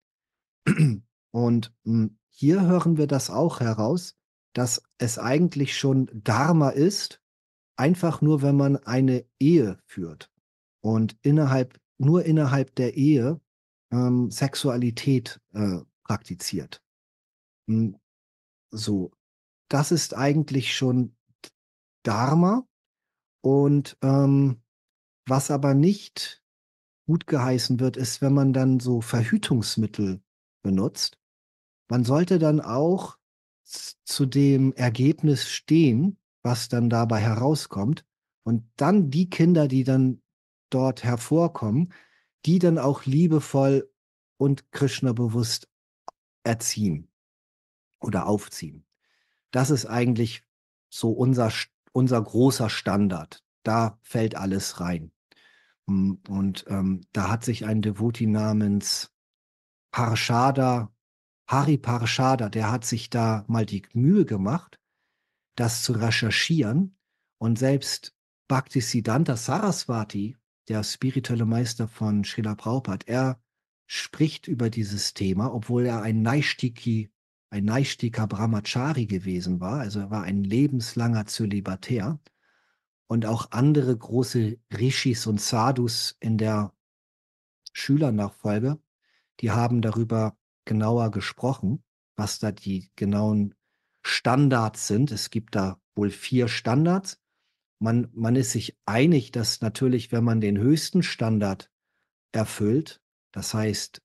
Und hier hören wir das auch heraus, dass es eigentlich schon Dharma ist, einfach nur, wenn man eine Ehe führt und nur innerhalb der Ehe Sexualität praktiziert. Hm, So, das ist eigentlich schon Dharma und was aber nicht gut geheißen wird, ist, wenn man dann so Verhütungsmittel benutzt. Man sollte dann auch zu dem Ergebnis stehen, was dann dabei herauskommt und dann die Kinder, die dann dort hervorkommen, die dann auch liebevoll und Krishna bewusst erziehen oder aufziehen. Das ist eigentlich so unser großer Standard. Da fällt alles rein. Und da hat sich ein Devotee namens Parshada, Hari Parshada, der hat sich da mal die Mühe gemacht, das zu recherchieren. Und selbst Bhaktisiddhanta Saraswati, der spirituelle Meister von Srila Prabhupada, er spricht über dieses Thema, obwohl er ein Naishtika Brahmachari gewesen war. Also er war ein lebenslanger Zölibatär. Und auch andere große Rishis und Sadhus in der Schülernachfolge, die haben darüber genauer gesprochen, was da die genauen Standards sind. Es gibt da wohl 4 Standards. Man ist sich einig, dass natürlich, wenn man den höchsten Standard erfüllt, das heißt,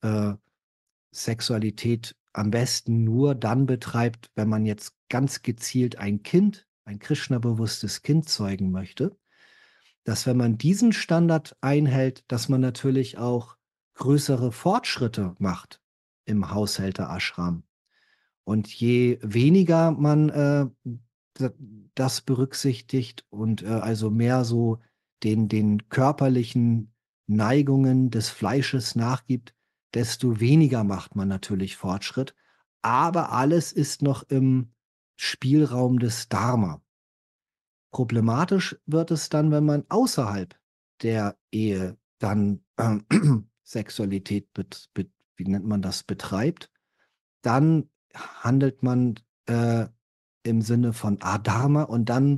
Sexualität am besten nur dann betreibt, wenn man jetzt ganz gezielt ein Krishna-bewusstes Kind zeugen möchte, dass wenn man diesen Standard einhält, dass man natürlich auch größere Fortschritte macht im Haushälter-Ashram. Und je weniger man das berücksichtigt und also mehr so den körperlichen Neigungen des Fleisches nachgibt, desto weniger macht man natürlich Fortschritt. Aber alles ist noch im Spielraum des Dharma. Problematisch wird es dann, wenn man außerhalb der Ehe dann Sexualität, wie nennt man das, betreibt. Dann handelt man im Sinne von Adharma und dann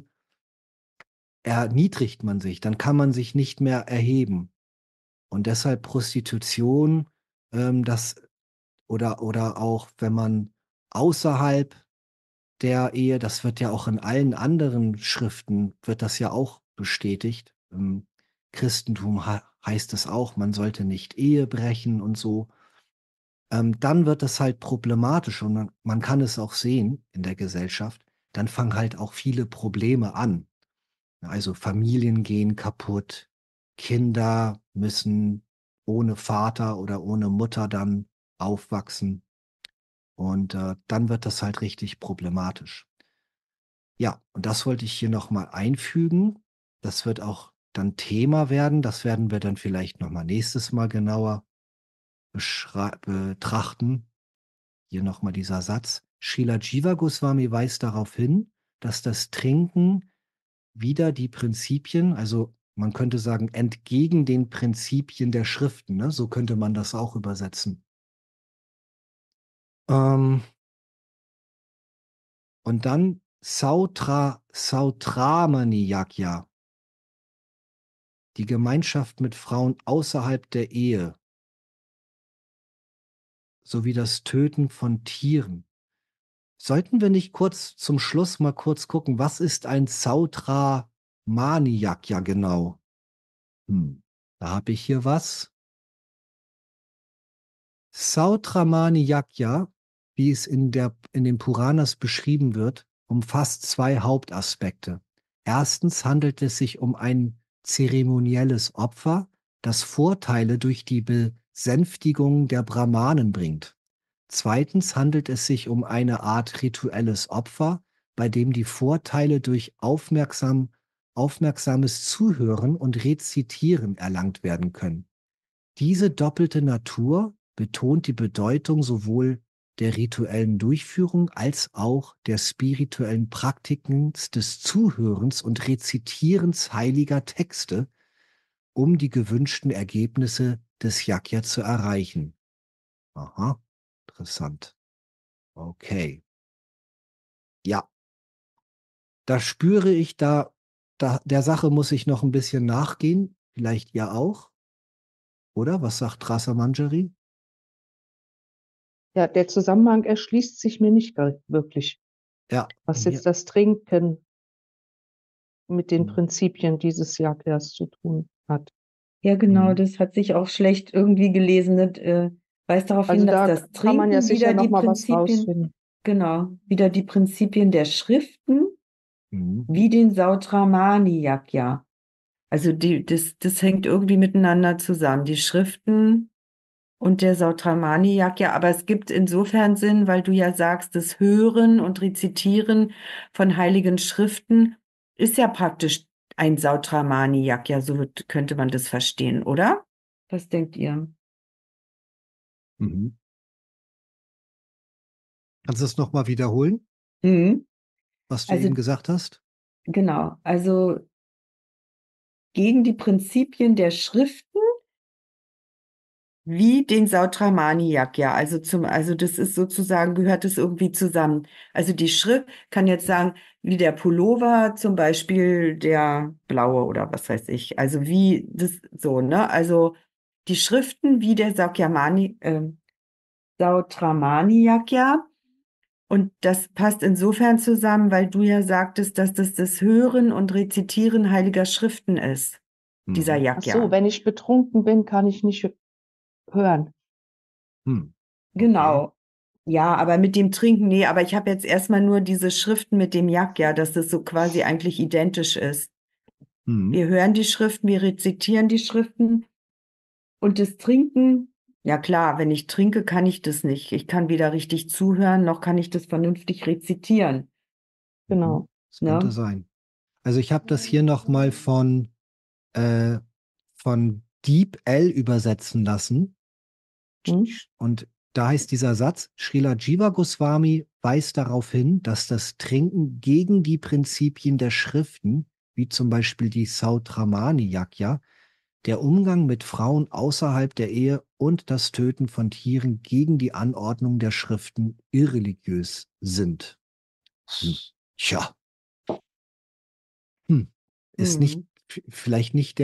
erniedrigt man sich, dann kann man sich nicht mehr erheben. Und deshalb Prostitution, das oder auch wenn man außerhalb der Ehe, das wird ja auch in allen anderen Schriften, wird das ja auch bestätigt. Im Christentum heißt es auch, man sollte nicht Ehe brechen und so. Dann wird es halt problematisch und man kann es auch sehen in der Gesellschaft. Dann fangen halt auch viele Probleme an. Also Familien gehen kaputt, Kinder müssen ohne Vater oder ohne Mutter dann aufwachsen. Und dann wird das halt richtig problematisch. Ja, und das wollte ich hier nochmal einfügen. Das wird auch dann Thema werden. Das werden wir dann vielleicht nochmal nächstes Mal genauer betrachten. Hier nochmal dieser Satz. Srila Jiva Goswami weist darauf hin, dass das Trinken wieder die Prinzipien, also man könnte sagen, entgegen den Prinzipien der Schriften, ne? So könnte man das auch übersetzen. Und dann Sautramani Yagya, die Gemeinschaft mit Frauen außerhalb der Ehe, sowie das Töten von Tieren. Sollten wir nicht kurz zum Schluss mal kurz gucken, was ist ein Sautramani Yagya genau? Da habe ich hier was. Sautramani Yagya, wie es in den Puranas beschrieben wird, umfasst zwei Hauptaspekte. Erstens handelt es sich um ein zeremonielles Opfer, das Vorteile durch die Besänftigung der Brahmanen bringt. Zweitens handelt es sich um eine Art rituelles Opfer, bei dem die Vorteile durch aufmerksames Zuhören und Rezitieren erlangt werden können. Diese doppelte Natur betont die Bedeutung sowohl der rituellen Durchführung als auch der spirituellen Praktiken des Zuhörens und Rezitierens heiliger Texte, um die gewünschten Ergebnisse des Yajna zu erreichen. Aha, interessant. Okay. Ja, da spüre ich, der Sache muss ich noch ein bisschen nachgehen. Vielleicht ihr auch, oder? Was sagt Rasa Manjari? Ja, der Zusammenhang erschließt sich mir nicht wirklich, Ja, was mir, jetzt das Trinken mit den Prinzipien dieses Yajnas zu tun hat. Ja, genau, Mhm. das hat sich auch schlecht irgendwie gelesen. Das weist darauf Also hin, dass da das kann man ja Trinken sicher wieder die noch mal was Prinzipien, rausfinden. genau, wieder die Prinzipien der Schriften, Mhm. wie den Sautramani Yajna. Also das hängt irgendwie miteinander zusammen, die Schriften und der Sautramani Yajna. Aber es gibt insofern Sinn, weil du ja sagst, das Hören und Rezitieren von heiligen Schriften ist ja praktisch ein Sautramani Yajna, so könnte man das verstehen, oder? Was denkt ihr? Mhm. Kannst du es nochmal wiederholen, Mhm. was du Also eben gesagt hast? genau, also gegen die Prinzipien der Schriften wie den Sautramani Yajna. Also das ist sozusagen, gehört es irgendwie zusammen. Also die Schrift kann jetzt sagen, wie der Pullover, zum Beispiel der blaue oder was weiß ich. Also wie das so, ne? Also die Schriften wie der Sautramani Yajna. Und das passt insofern zusammen, weil du ja sagtest, dass das Hören und Rezitieren heiliger Schriften ist, dieser Mhm. Ach so, Yajna. wenn ich betrunken bin, kann ich nicht hören. Hm. Okay. Genau. Ja, aber mit dem Trinken, nee, aber ich habe jetzt erstmal nur diese Schriften mit dem Yajna, dass das so quasi eigentlich identisch ist. Mhm. Wir hören die Schriften, wir rezitieren die Schriften und das Trinken, ja klar, wenn ich trinke, kann ich das nicht. Ich kann weder richtig zuhören, noch kann ich das vernünftig rezitieren, Genau. Das könnte ne? sein. Also ich habe das hier nochmal von DeepL übersetzen lassen. Hm? Und da heißt dieser Satz, Srila Jiva Goswami weist darauf hin, dass das Trinken gegen die Prinzipien der Schriften, wie zum Beispiel die Sautramani Yajna, der Umgang mit Frauen außerhalb der Ehe und das Töten von Tieren gegen die Anordnung der Schriften irreligiös sind. Tja, ist nicht, Mhm. vielleicht nicht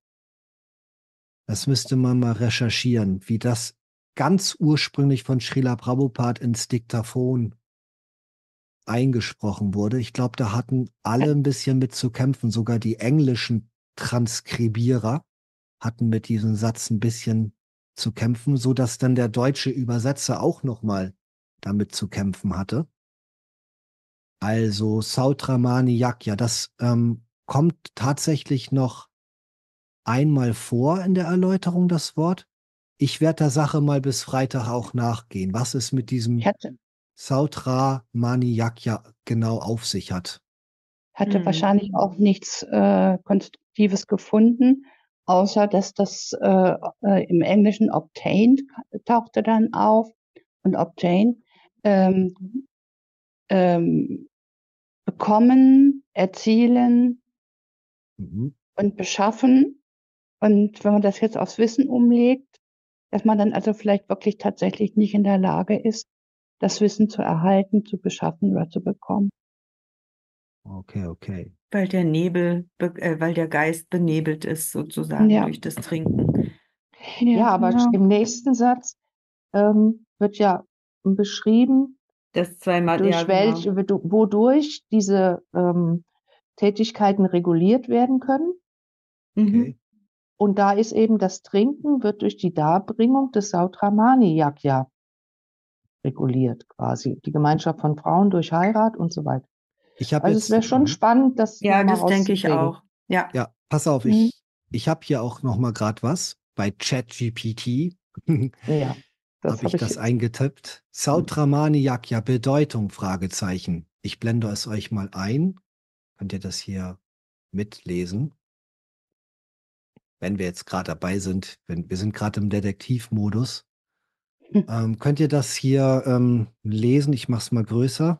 das müsste man mal recherchieren, wie das ganz ursprünglich von Srila Prabhupada ins Diktaphon eingesprochen wurde. Ich glaube, da hatten alle ein bisschen mit zu kämpfen. Sogar die englischen Transkribierer hatten mit diesem Satz ein bisschen zu kämpfen, so dass dann der deutsche Übersetzer auch noch mal damit zu kämpfen hatte. Also Sautramani Yajna, das kommt tatsächlich noch einmal vor in der Erläuterung, das Wort. Ich werde der Sache mal bis Freitag auch nachgehen, was es mit Ich diesem Sautramani Yajna genau auf sich hat. hatte Mhm. wahrscheinlich auch nichts Konstruktives gefunden, außer dass das im Englischen obtained tauchte dann auf und obtain bekommen, erzielen, Mhm. und beschaffen. Und wenn man das jetzt aufs Wissen umlegt, dass man dann also vielleicht wirklich tatsächlich nicht in der Lage ist, das Wissen zu erhalten, zu beschaffen oder zu bekommen. Okay, okay. Weil weil der Geist benebelt ist, sozusagen, Ja, durch das Trinken. Ja, aber genau. im nächsten Satz wird ja beschrieben, Das zweimal, ja, durch welche, wodurch diese Tätigkeiten reguliert werden können. Mhm. Okay. Und da ist eben das Trinken wird durch die Darbringung des Sautramani Yajna reguliert, quasi. Die Gemeinschaft von Frauen durch Heirat und so weiter. Ich habe Also es wäre jetzt, schon spannend, das Ja, nochmal das denke ich rauszukriegen. auch. Ja. ja, pass auf, Mhm. ich habe hier auch noch mal gerade was bei ChatGPT. Ja, das Habe ich habe ich. das eingetippt? Sautramani Yajna, Bedeutung, Fragezeichen. Ich blende es euch mal ein. Könnt ihr das hier mitlesen? Wenn wir jetzt gerade dabei sind, wir sind gerade im Detektivmodus. Könnt ihr das hier lesen? Ich mache es mal größer.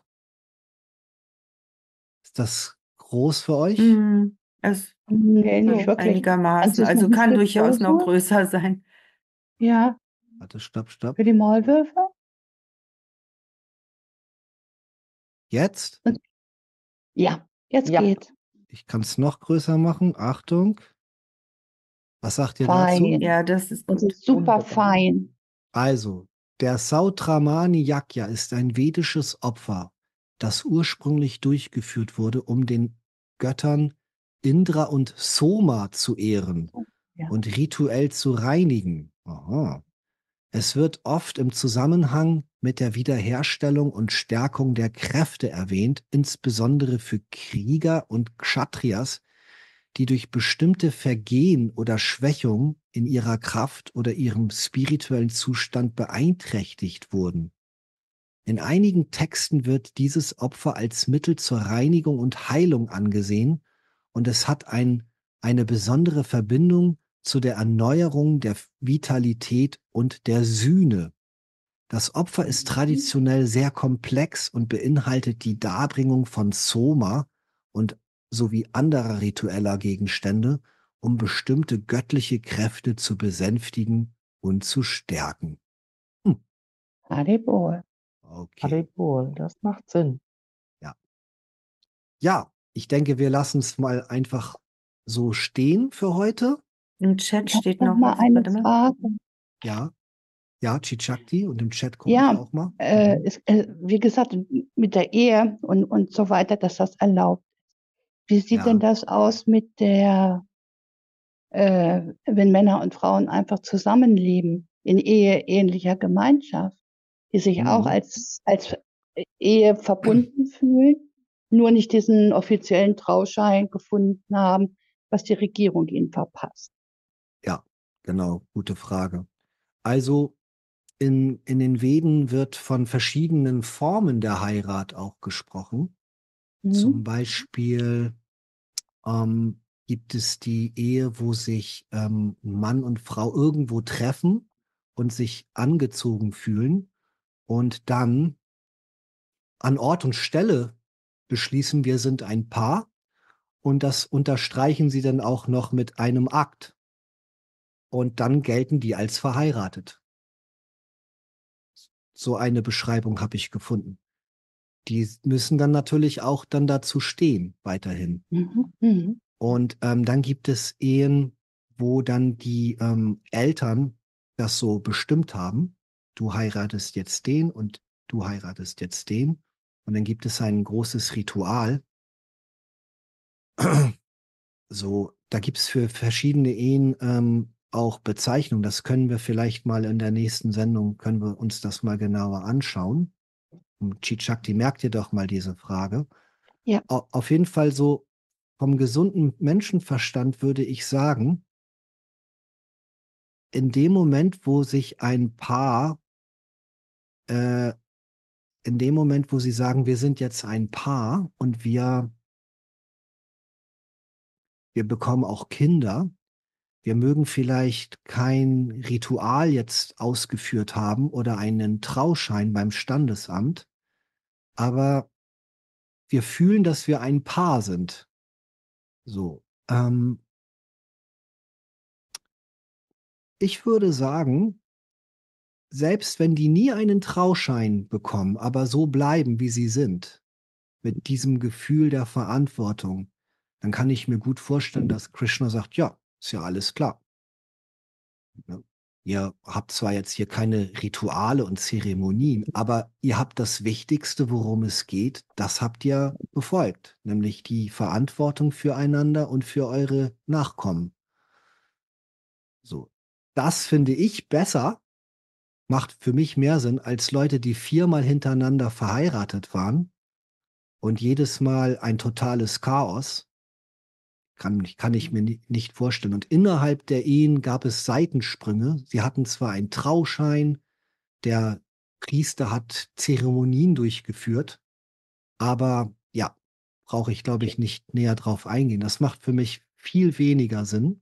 Ist das groß für euch? Mhm. Es Nee, nicht So. wirklich. einigermaßen. Also es ist Also noch ein kann Stück durchaus noch größer. größer sein. Ja, Warte, stopp, stopp. für die Maulwürfe. Jetzt? Und ja, jetzt Ja. geht's. Ich kann es noch größer machen. Achtung. Was sagt ihr dazu? Fein. Ja, das ist Das gut. ist super Wunderbar. fein. Also, der Sautramani Yajna ist ein vedisches Opfer, das ursprünglich durchgeführt wurde, um den Göttern Indra und Soma zu ehren Ja. und rituell zu reinigen. Aha. Es wird oft im Zusammenhang mit der Wiederherstellung und Stärkung der Kräfte erwähnt, insbesondere für Krieger und Kshatriyas, die durch bestimmte Vergehen oder Schwächung in ihrer Kraft oder ihrem spirituellen Zustand beeinträchtigt wurden. In einigen Texten wird dieses Opfer als Mittel zur Reinigung und Heilung angesehen und es hat eine besondere Verbindung zu der Erneuerung der Vitalität und der Sühne. Das Opfer ist traditionell sehr komplex und beinhaltet die Darbringung von Soma und sowie anderer ritueller Gegenstände, um bestimmte göttliche Kräfte zu besänftigen und zu stärken. Haribol. Okay, Haribol, das macht Sinn. ja. Ja, ich denke, wir lassen es mal einfach so stehen für heute. Im Chat Ich habe steht noch noch mal was. eine Warte mal. Frage. Ja, ja, Chichakti und im Chat gucke ich Ja, auch mal. wie gesagt, mit der Ehe und so weiter, dass das erlaubt. Wie sieht Ja. denn das aus mit der, wenn Männer und Frauen einfach zusammenleben in eheähnlicher Gemeinschaft, die sich auch Mhm. als Ehe verbunden fühlen, nur nicht diesen offiziellen Trauschein gefunden haben, was die Regierung ihnen verpasst? Ja, genau, gute Frage. Also in den Veden wird von verschiedenen Formen der Heirat auch gesprochen. Zum Mhm. Beispiel gibt es die Ehe, wo sich Mann und Frau irgendwo treffen und sich angezogen fühlen und dann an Ort und Stelle beschließen, wir sind ein Paar und das unterstreichen sie dann auch noch mit einem Akt und dann gelten die als verheiratet. So eine Beschreibung habe ich gefunden. Die müssen dann natürlich auch dann dazu stehen, weiterhin. Mhm. Mhm. Und dann gibt es Ehen, wo dann die Eltern das so bestimmt haben. Du heiratest jetzt den und du heiratest jetzt den. Und dann gibt es ein großes Ritual. So, da gibt es für verschiedene Ehen auch Bezeichnungen. Das können wir vielleicht mal in der nächsten Sendung, können wir uns das mal genauer anschauen. Chichakti, merkt ihr doch mal diese Frage. Ja. Auf jeden Fall so vom gesunden Menschenverstand würde ich sagen, in dem Moment, wo sich ein Paar, äh, in dem Moment, wo sie sagen, wir sind jetzt ein Paar und wir bekommen auch Kinder, wir mögen vielleicht kein Ritual jetzt ausgeführt haben oder einen Trauschein beim Standesamt, aber wir fühlen, dass wir ein Paar sind. So. Ähm, ich würde sagen, selbst wenn die nie einen Trauschein bekommen, aber so bleiben, wie sie sind, mit diesem Gefühl der Verantwortung, dann kann ich mir gut vorstellen, dass Krishna sagt, ja, ist ja alles klar. Ne? Ihr habt zwar jetzt hier keine Rituale und Zeremonien, aber ihr habt das Wichtigste, worum es geht, das habt ihr befolgt, nämlich die Verantwortung füreinander und für eure Nachkommen. So. Das finde ich besser, macht für mich mehr Sinn als Leute, die viermal hintereinander verheiratet waren und jedes Mal ein totales Chaos. Kann ich mir nicht vorstellen. Und innerhalb der Ehen gab es Seitensprünge. Sie hatten zwar einen Trauschein, der Priester hat Zeremonien durchgeführt, aber ja, brauche ich, glaube ich, nicht näher drauf eingehen. Das macht für mich viel weniger Sinn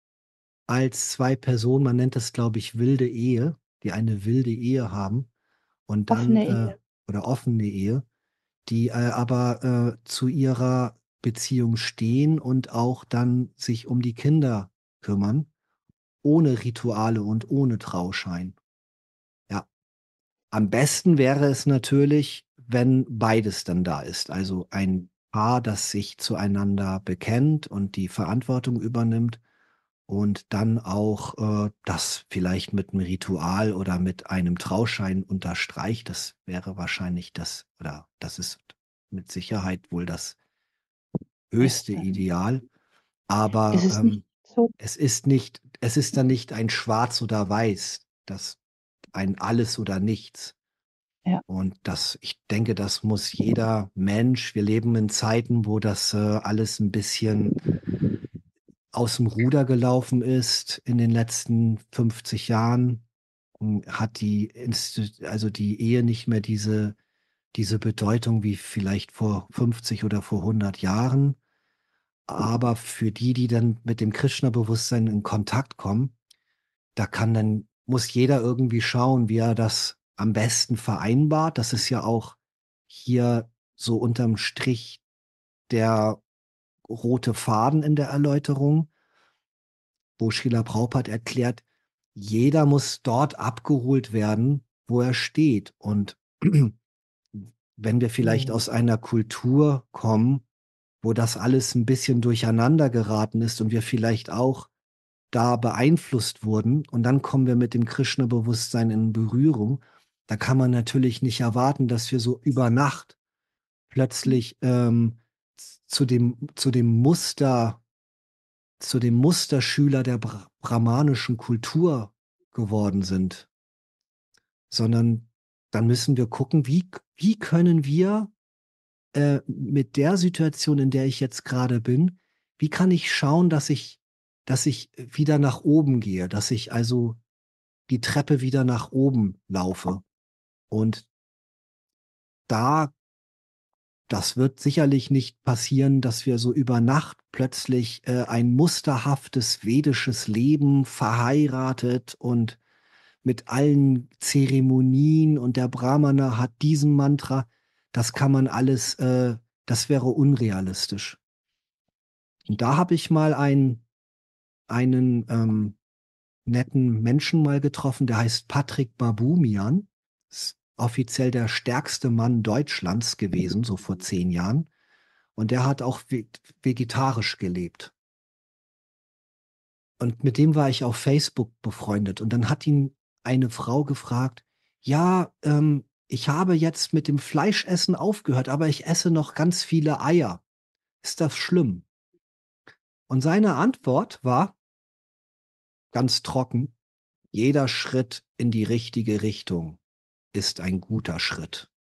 als zwei Personen, man nennt es, glaube ich, wilde Ehe, die eine wilde Ehe haben und dann Offene Ehe. oder offene Ehe, die aber zu ihrer Beziehung stehen und auch dann sich um die Kinder kümmern, ohne Rituale und ohne Trauschein. Ja, am besten wäre es natürlich, wenn beides dann da ist. Also ein Paar, das sich zueinander bekennt und die Verantwortung übernimmt und dann auch das vielleicht mit einem Ritual oder mit einem Trauschein unterstreicht. Das wäre wahrscheinlich das, oder das ist mit Sicherheit wohl das höchste Beste. Ideal. Ist Aber es nicht so? es ist dann nicht ein Schwarz oder Weiß, das ein Alles oder Nichts. Ja. Und ich denke, das muss jeder Mensch. Wir leben in Zeiten, wo das alles ein bisschen aus dem Ruder gelaufen ist in den letzten 50 Jahren. Hat also die Ehe nicht mehr diese Bedeutung wie vielleicht vor 50 oder vor 100 Jahren. Aber für die, die dann mit dem Krishna-Bewusstsein in Kontakt kommen, muss jeder irgendwie schauen, wie er das am besten vereinbart. Das ist ja auch hier so unterm Strich der rote Faden in der Erläuterung, wo Srila Prabhupada erklärt, jeder muss dort abgeholt werden, wo er steht. Und wenn wir vielleicht aus einer Kultur kommen, wo das alles ein bisschen durcheinander geraten ist und wir vielleicht auch da beeinflusst wurden und dann kommen wir mit dem Krishna-Bewusstsein in Berührung, da kann man natürlich nicht erwarten, dass wir so über Nacht plötzlich zu dem zu dem Musterschüler der brahmanischen Kultur geworden sind, sondern dann müssen wir gucken, wie können wir mit der Situation, in der ich jetzt gerade bin, wie kann ich schauen, dass ich wieder nach oben gehe, dass ich also die Treppe wieder nach oben laufe. Und da, das wird sicherlich nicht passieren, dass wir so über Nacht plötzlich ein musterhaftes vedisches Leben verheiratet und mit allen Zeremonien und der Brahmana hat diesen Mantra. Das kann man alles, das wäre unrealistisch. Und da habe ich mal einen netten Menschen mal getroffen, der heißt Patrick Baboumian. Ist offiziell der stärkste Mann Deutschlands gewesen, so vor 10 Jahren. Und der hat auch vegetarisch gelebt. Und mit dem war ich auf Facebook befreundet. Und dann hat ihn eine Frau gefragt, ja, ich habe jetzt mit dem Fleischessen aufgehört, aber ich esse noch ganz viele Eier. Ist das schlimm? Und seine Antwort war ganz trocken, jeder Schritt in die richtige Richtung ist ein guter Schritt.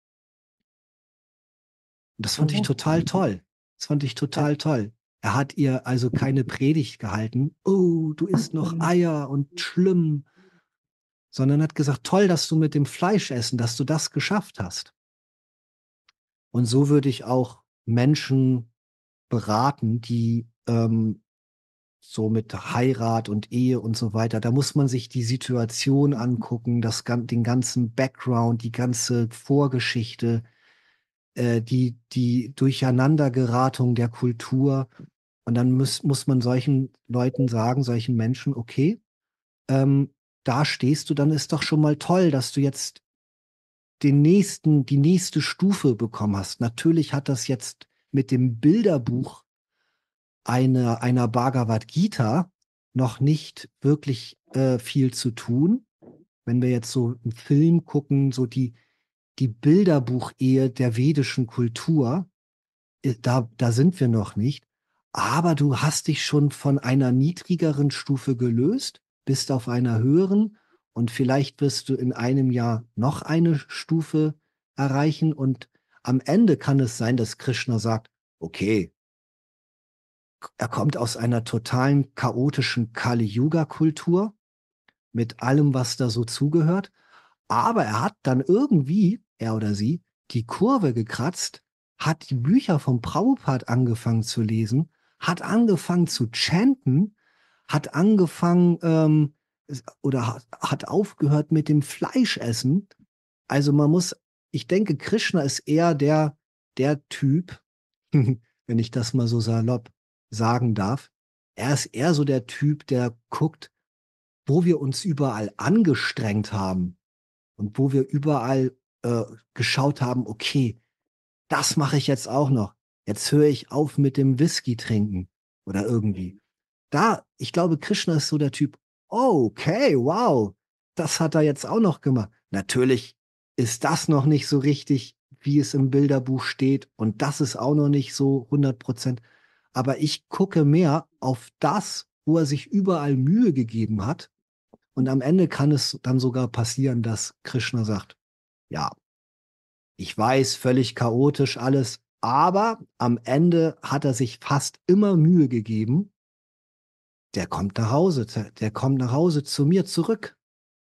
Und das fand ich total toll. Das fand ich total toll. Er hat ihr also keine Predigt gehalten, oh, du isst noch Eier und schlimm, sondern hat gesagt, toll, dass du mit dem Fleischessen, dass du das geschafft hast. Und so würde ich auch Menschen beraten, die so mit Heirat und Ehe und so weiter, da muss man sich die Situation angucken, den ganzen Background, die ganze Vorgeschichte, die Durcheinandergeratung der Kultur. Und dann muss man solchen Leuten sagen, solchen Menschen, okay, da stehst du, dann ist doch schon mal toll, dass du jetzt die nächste Stufe bekommen hast. Natürlich hat das jetzt mit dem Bilderbuch einer Bhagavad Gita noch nicht wirklich viel zu tun. Wenn wir jetzt so einen Film gucken, so die Bilderbuchehe der vedischen Kultur, da sind wir noch nicht. Aber du hast dich schon von einer niedrigeren Stufe gelöst, bist auf einer höheren und vielleicht wirst du in einem Jahr noch eine Stufe erreichen und am Ende kann es sein, dass Krishna sagt, okay, er kommt aus einer totalen chaotischen Kali-Yuga-Kultur mit allem, was da so zugehört. Aber er hat dann irgendwie, er oder sie, die Kurve gekratzt, hat die Bücher vom Prabhupada angefangen zu lesen, hat angefangen zu chanten, hat angefangen oder hat aufgehört mit dem Fleischessen. Also ich denke, Krishna ist eher der Typ, wenn ich das mal so salopp sagen darf. Er ist eher so der Typ, der guckt, wo wir uns überall angestrengt haben und wo wir überall geschaut haben, okay, das mache ich jetzt auch noch. Jetzt höre ich auf mit dem Whisky trinken oder irgendwie. Ich glaube, Krishna ist so der Typ, oh, okay, wow, das hat er jetzt auch noch gemacht. Natürlich ist das noch nicht so richtig, wie es im Bilderbuch steht und das ist auch noch nicht so 100%. Aber ich gucke mehr auf das, wo er sich überall Mühe gegeben hat. Und am Ende kann es dann sogar passieren, dass Krishna sagt, ja, ich weiß, völlig chaotisch alles, aber am Ende hat er sich fast immer Mühe gegeben. Der kommt nach Hause, der kommt nach Hause zu mir zurück.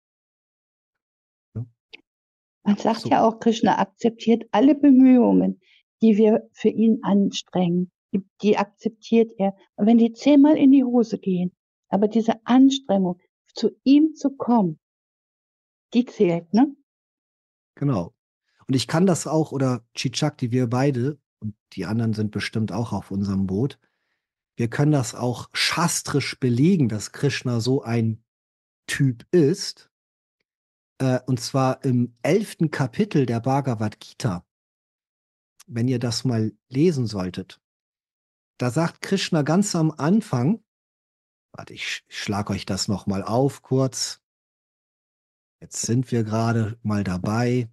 Ja, Man sagt so, ja auch, Krishna akzeptiert alle Bemühungen, die wir für ihn anstrengen. Die akzeptiert er. Und wenn die 10-mal in die Hose gehen, aber diese Anstrengung, zu ihm zu kommen, die zählt, ne? genau. Und ich kann das auch, oder Chichakti, wir beide, und die anderen sind bestimmt auch auf unserem Boot, wir können das auch shastrisch belegen, dass Krishna so ein Typ ist. Und zwar im 11. Kapitel der Bhagavad Gita, wenn ihr das mal lesen solltet. Da sagt Krishna ganz am Anfang, warte, ich schlage euch das noch mal auf kurz. Jetzt sind wir gerade mal dabei.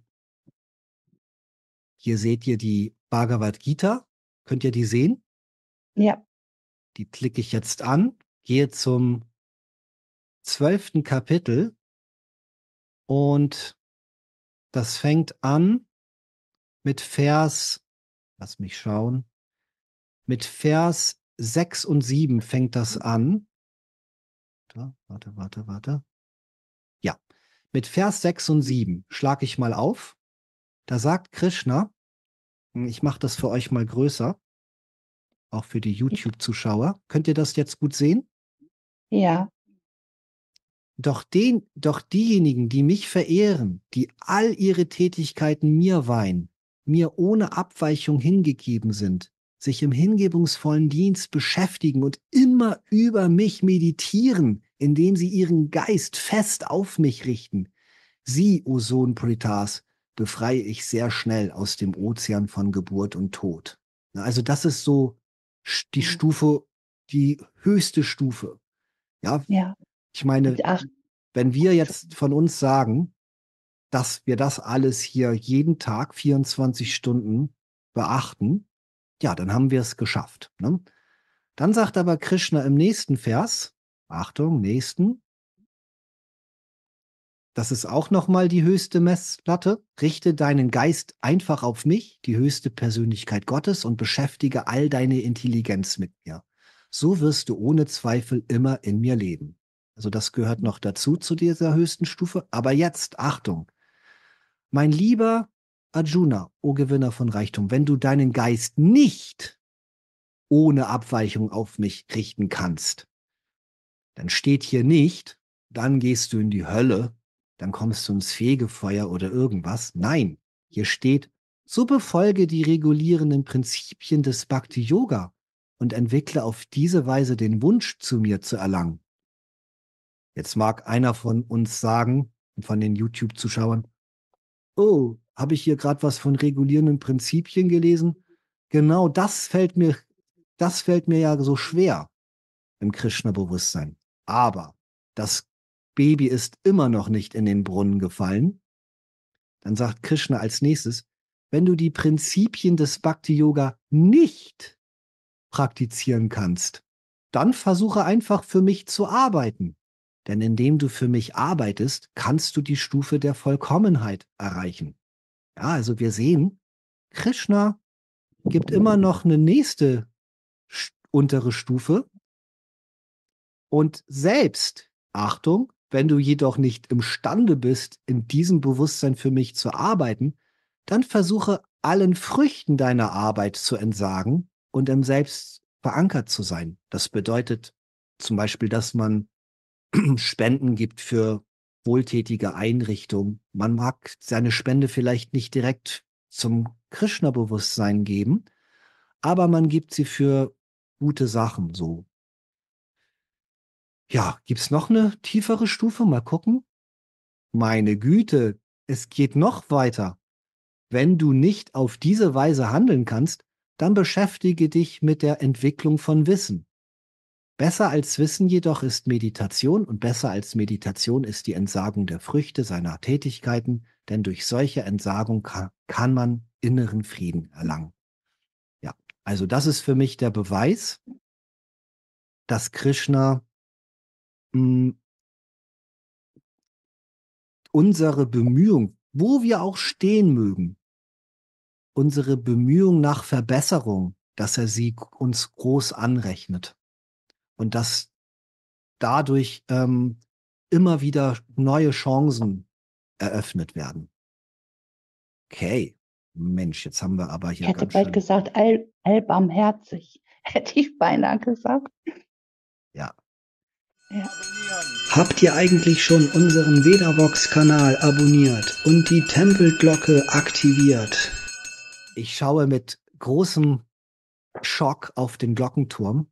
Hier seht ihr die Bhagavad Gita. Könnt ihr die sehen? Ja, Die klicke ich jetzt an, gehe zum 12. Kapitel und das fängt an mit lass mich schauen, mit Vers 6 und 7 fängt das an. Warte. Ja, mit Vers 6 und 7 schlage ich mal auf. Da sagt Krishna, ich mache das für euch mal größer, auch für die YouTube-Zuschauer. Könnt ihr das jetzt gut sehen? ja, Doch diejenigen, die mich verehren, die all ihre Tätigkeiten mir weihen, mir ohne Abweichung hingegeben sind, sich im hingebungsvollen Dienst beschäftigen und immer über mich meditieren, indem sie ihren Geist fest auf mich richten, sie, o Sohn Pritas, befreie ich sehr schnell aus dem Ozean von Geburt und Tod. Also das ist so die Stufe, die höchste Stufe. Ja, ja. ich meine, Ach, wenn wir jetzt von uns sagen, dass wir das alles hier jeden Tag 24 Stunden beachten, ja, dann haben wir es geschafft. Ne? Dann sagt aber Krishna im nächsten Vers, Achtung, nächsten, das ist auch nochmal die höchste Messlatte, richte deinen Geist einfach auf mich, die höchste Persönlichkeit Gottes, und beschäftige all deine Intelligenz mit mir. So wirst du ohne Zweifel immer in mir leben. Also das gehört noch dazu zu dieser höchsten Stufe. Aber jetzt, Achtung, mein lieber Arjuna, o Gewinner von Reichtum, wenn du deinen Geist nicht ohne Abweichung auf mich richten kannst, dann steht hier nicht, dann gehst du in die Hölle, dann kommst du ins Fegefeuer oder irgendwas. Nein, hier steht, so befolge die regulierenden Prinzipien des Bhakti Yoga und entwickle auf diese Weise den Wunsch, zu mir zu erlangen. Jetzt mag einer von uns sagen, von den YouTube-Zuschauern, oh, habe ich hier gerade was von regulierenden Prinzipien gelesen? Genau das fällt mir ja so schwer im Krishna-Bewusstsein. Aber das Baby ist immer noch nicht in den Brunnen gefallen. Dann sagt Krishna als nächstes, wenn du die Prinzipien des Bhakti-Yoga nicht praktizieren kannst, dann versuche einfach für mich zu arbeiten. Denn indem du für mich arbeitest, kannst du die Stufe der Vollkommenheit erreichen. Ja, also wir sehen, Krishna gibt immer noch eine nächste untere Stufe. Und selbst, Achtung, wenn du jedoch nicht imstande bist, in diesem Bewusstsein für mich zu arbeiten, dann versuche allen Früchten deiner Arbeit zu entsagen und im Selbst verankert zu sein. Das bedeutet zum Beispiel, dass man Spenden gibt für wohltätige Einrichtungen. Man mag seine Spende vielleicht nicht direkt zum Krishna-Bewusstsein geben, aber man gibt sie für gute Sachen. So. Ja, gibt's noch eine tiefere Stufe? Mal gucken. Meine Güte, es geht noch weiter. Wenn du nicht auf diese Weise handeln kannst, dann beschäftige dich mit der Entwicklung von Wissen. Besser als Wissen jedoch ist Meditation und besser als Meditation ist die Entsagung der Früchte seiner Tätigkeiten, denn durch solche Entsagung kann man inneren Frieden erlangen. Ja, also das ist für mich der Beweis, dass Krishna unsere Bemühung, wo wir auch stehen mögen, unsere Bemühung nach Verbesserung, dass er sie uns groß anrechnet und dass dadurch immer wieder neue Chancen eröffnet werden. Okay, Mensch, jetzt haben wir aber hier Ich hätte ganz bald schön... gesagt, allbarmherzig, hätte ich beinahe gesagt. Ja. Ja. Habt ihr eigentlich schon unseren Vedavox-Kanal abonniert und die Tempelglocke aktiviert? Ich schaue mit großem Schock auf den Glockenturm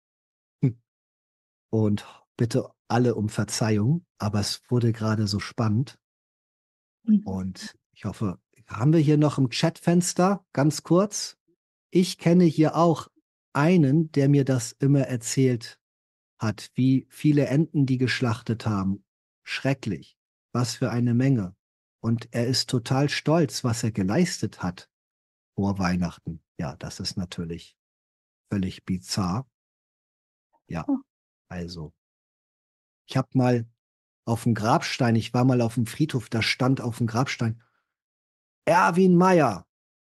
und bitte alle um Verzeihung, aber es wurde gerade so spannend. Und ich hoffe, haben wir hier noch im Chatfenster, ganz kurz. Ich kenne hier auch einen, der mir das immer erzählt hat, wie viele Enten die geschlachtet haben. Schrecklich. Was für eine Menge. Und er ist total stolz, was er geleistet hat vor Weihnachten. Ja, das ist natürlich völlig bizarr. Ja, also. Ich habe mal auf dem Grabstein, ich war mal auf dem Friedhof, da stand auf dem Grabstein Erwin Meyer,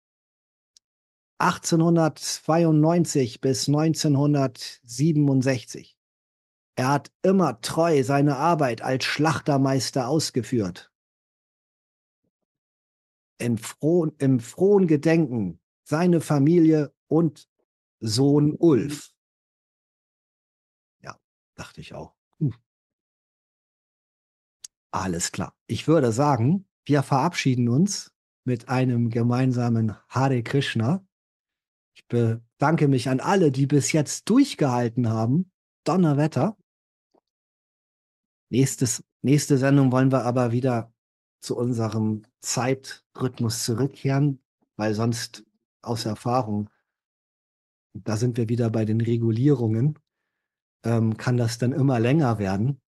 1892 bis 1967. Er hat immer treu seine Arbeit als Schlachtermeister ausgeführt. Im frohen Gedenken seine Familie und Sohn Ulf. Ja, dachte ich auch. Alles klar. Ich würde sagen, wir verabschieden uns mit einem gemeinsamen Hare Krishna. Ich bedanke mich an alle, die bis jetzt durchgehalten haben. Donnerwetter. Nächste Sendung wollen wir aber wieder zu unserem Zeitrhythmus zurückkehren, weil sonst aus Erfahrung, da sind wir wieder bei den Regulierungen, kann das dann immer länger werden.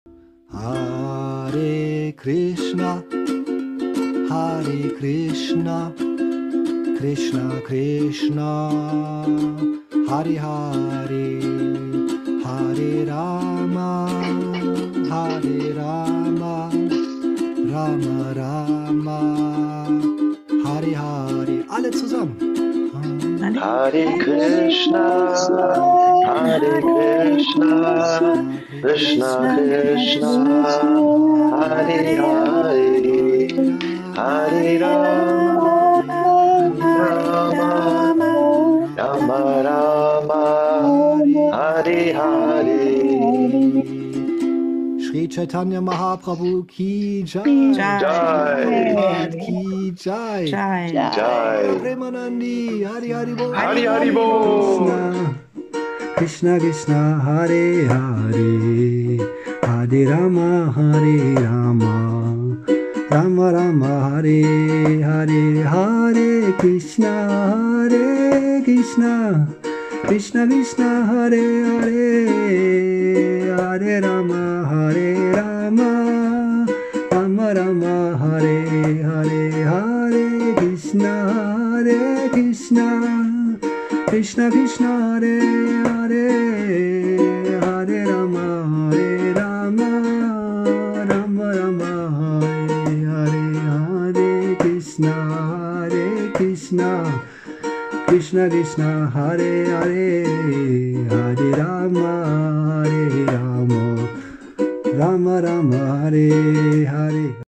Hare Krishna, Krishna Krishna, Hare Hare, Hare Rama, Rama Rama, Hare Hare. Alle zusammen. Hare Krishna, Krishna Krishna, Hare Hare, Hare Rama, Rama Rama, Hare Hare. Shri Chaitanya Mahaprabhu ki jai. Jai. Ki jai. Jai. Jai. Premanandi, Hari Hari Bol. Hari Hari Bol. Krishna. Krishna Krishna Hare Hare, Hare Rama Rama Rama Hare Hare, Hare Krishna Krishna Krishna Hare Hare, Hare Rama Rama Rama Hare Hare, Hare Krishna Krishna Krishna Hare Hare, Hare Rama Rama Rama Hare Hare, Hare Krishna Krishna Krishna Hare Hare, Hare Rama Rama Rama Hare Hare.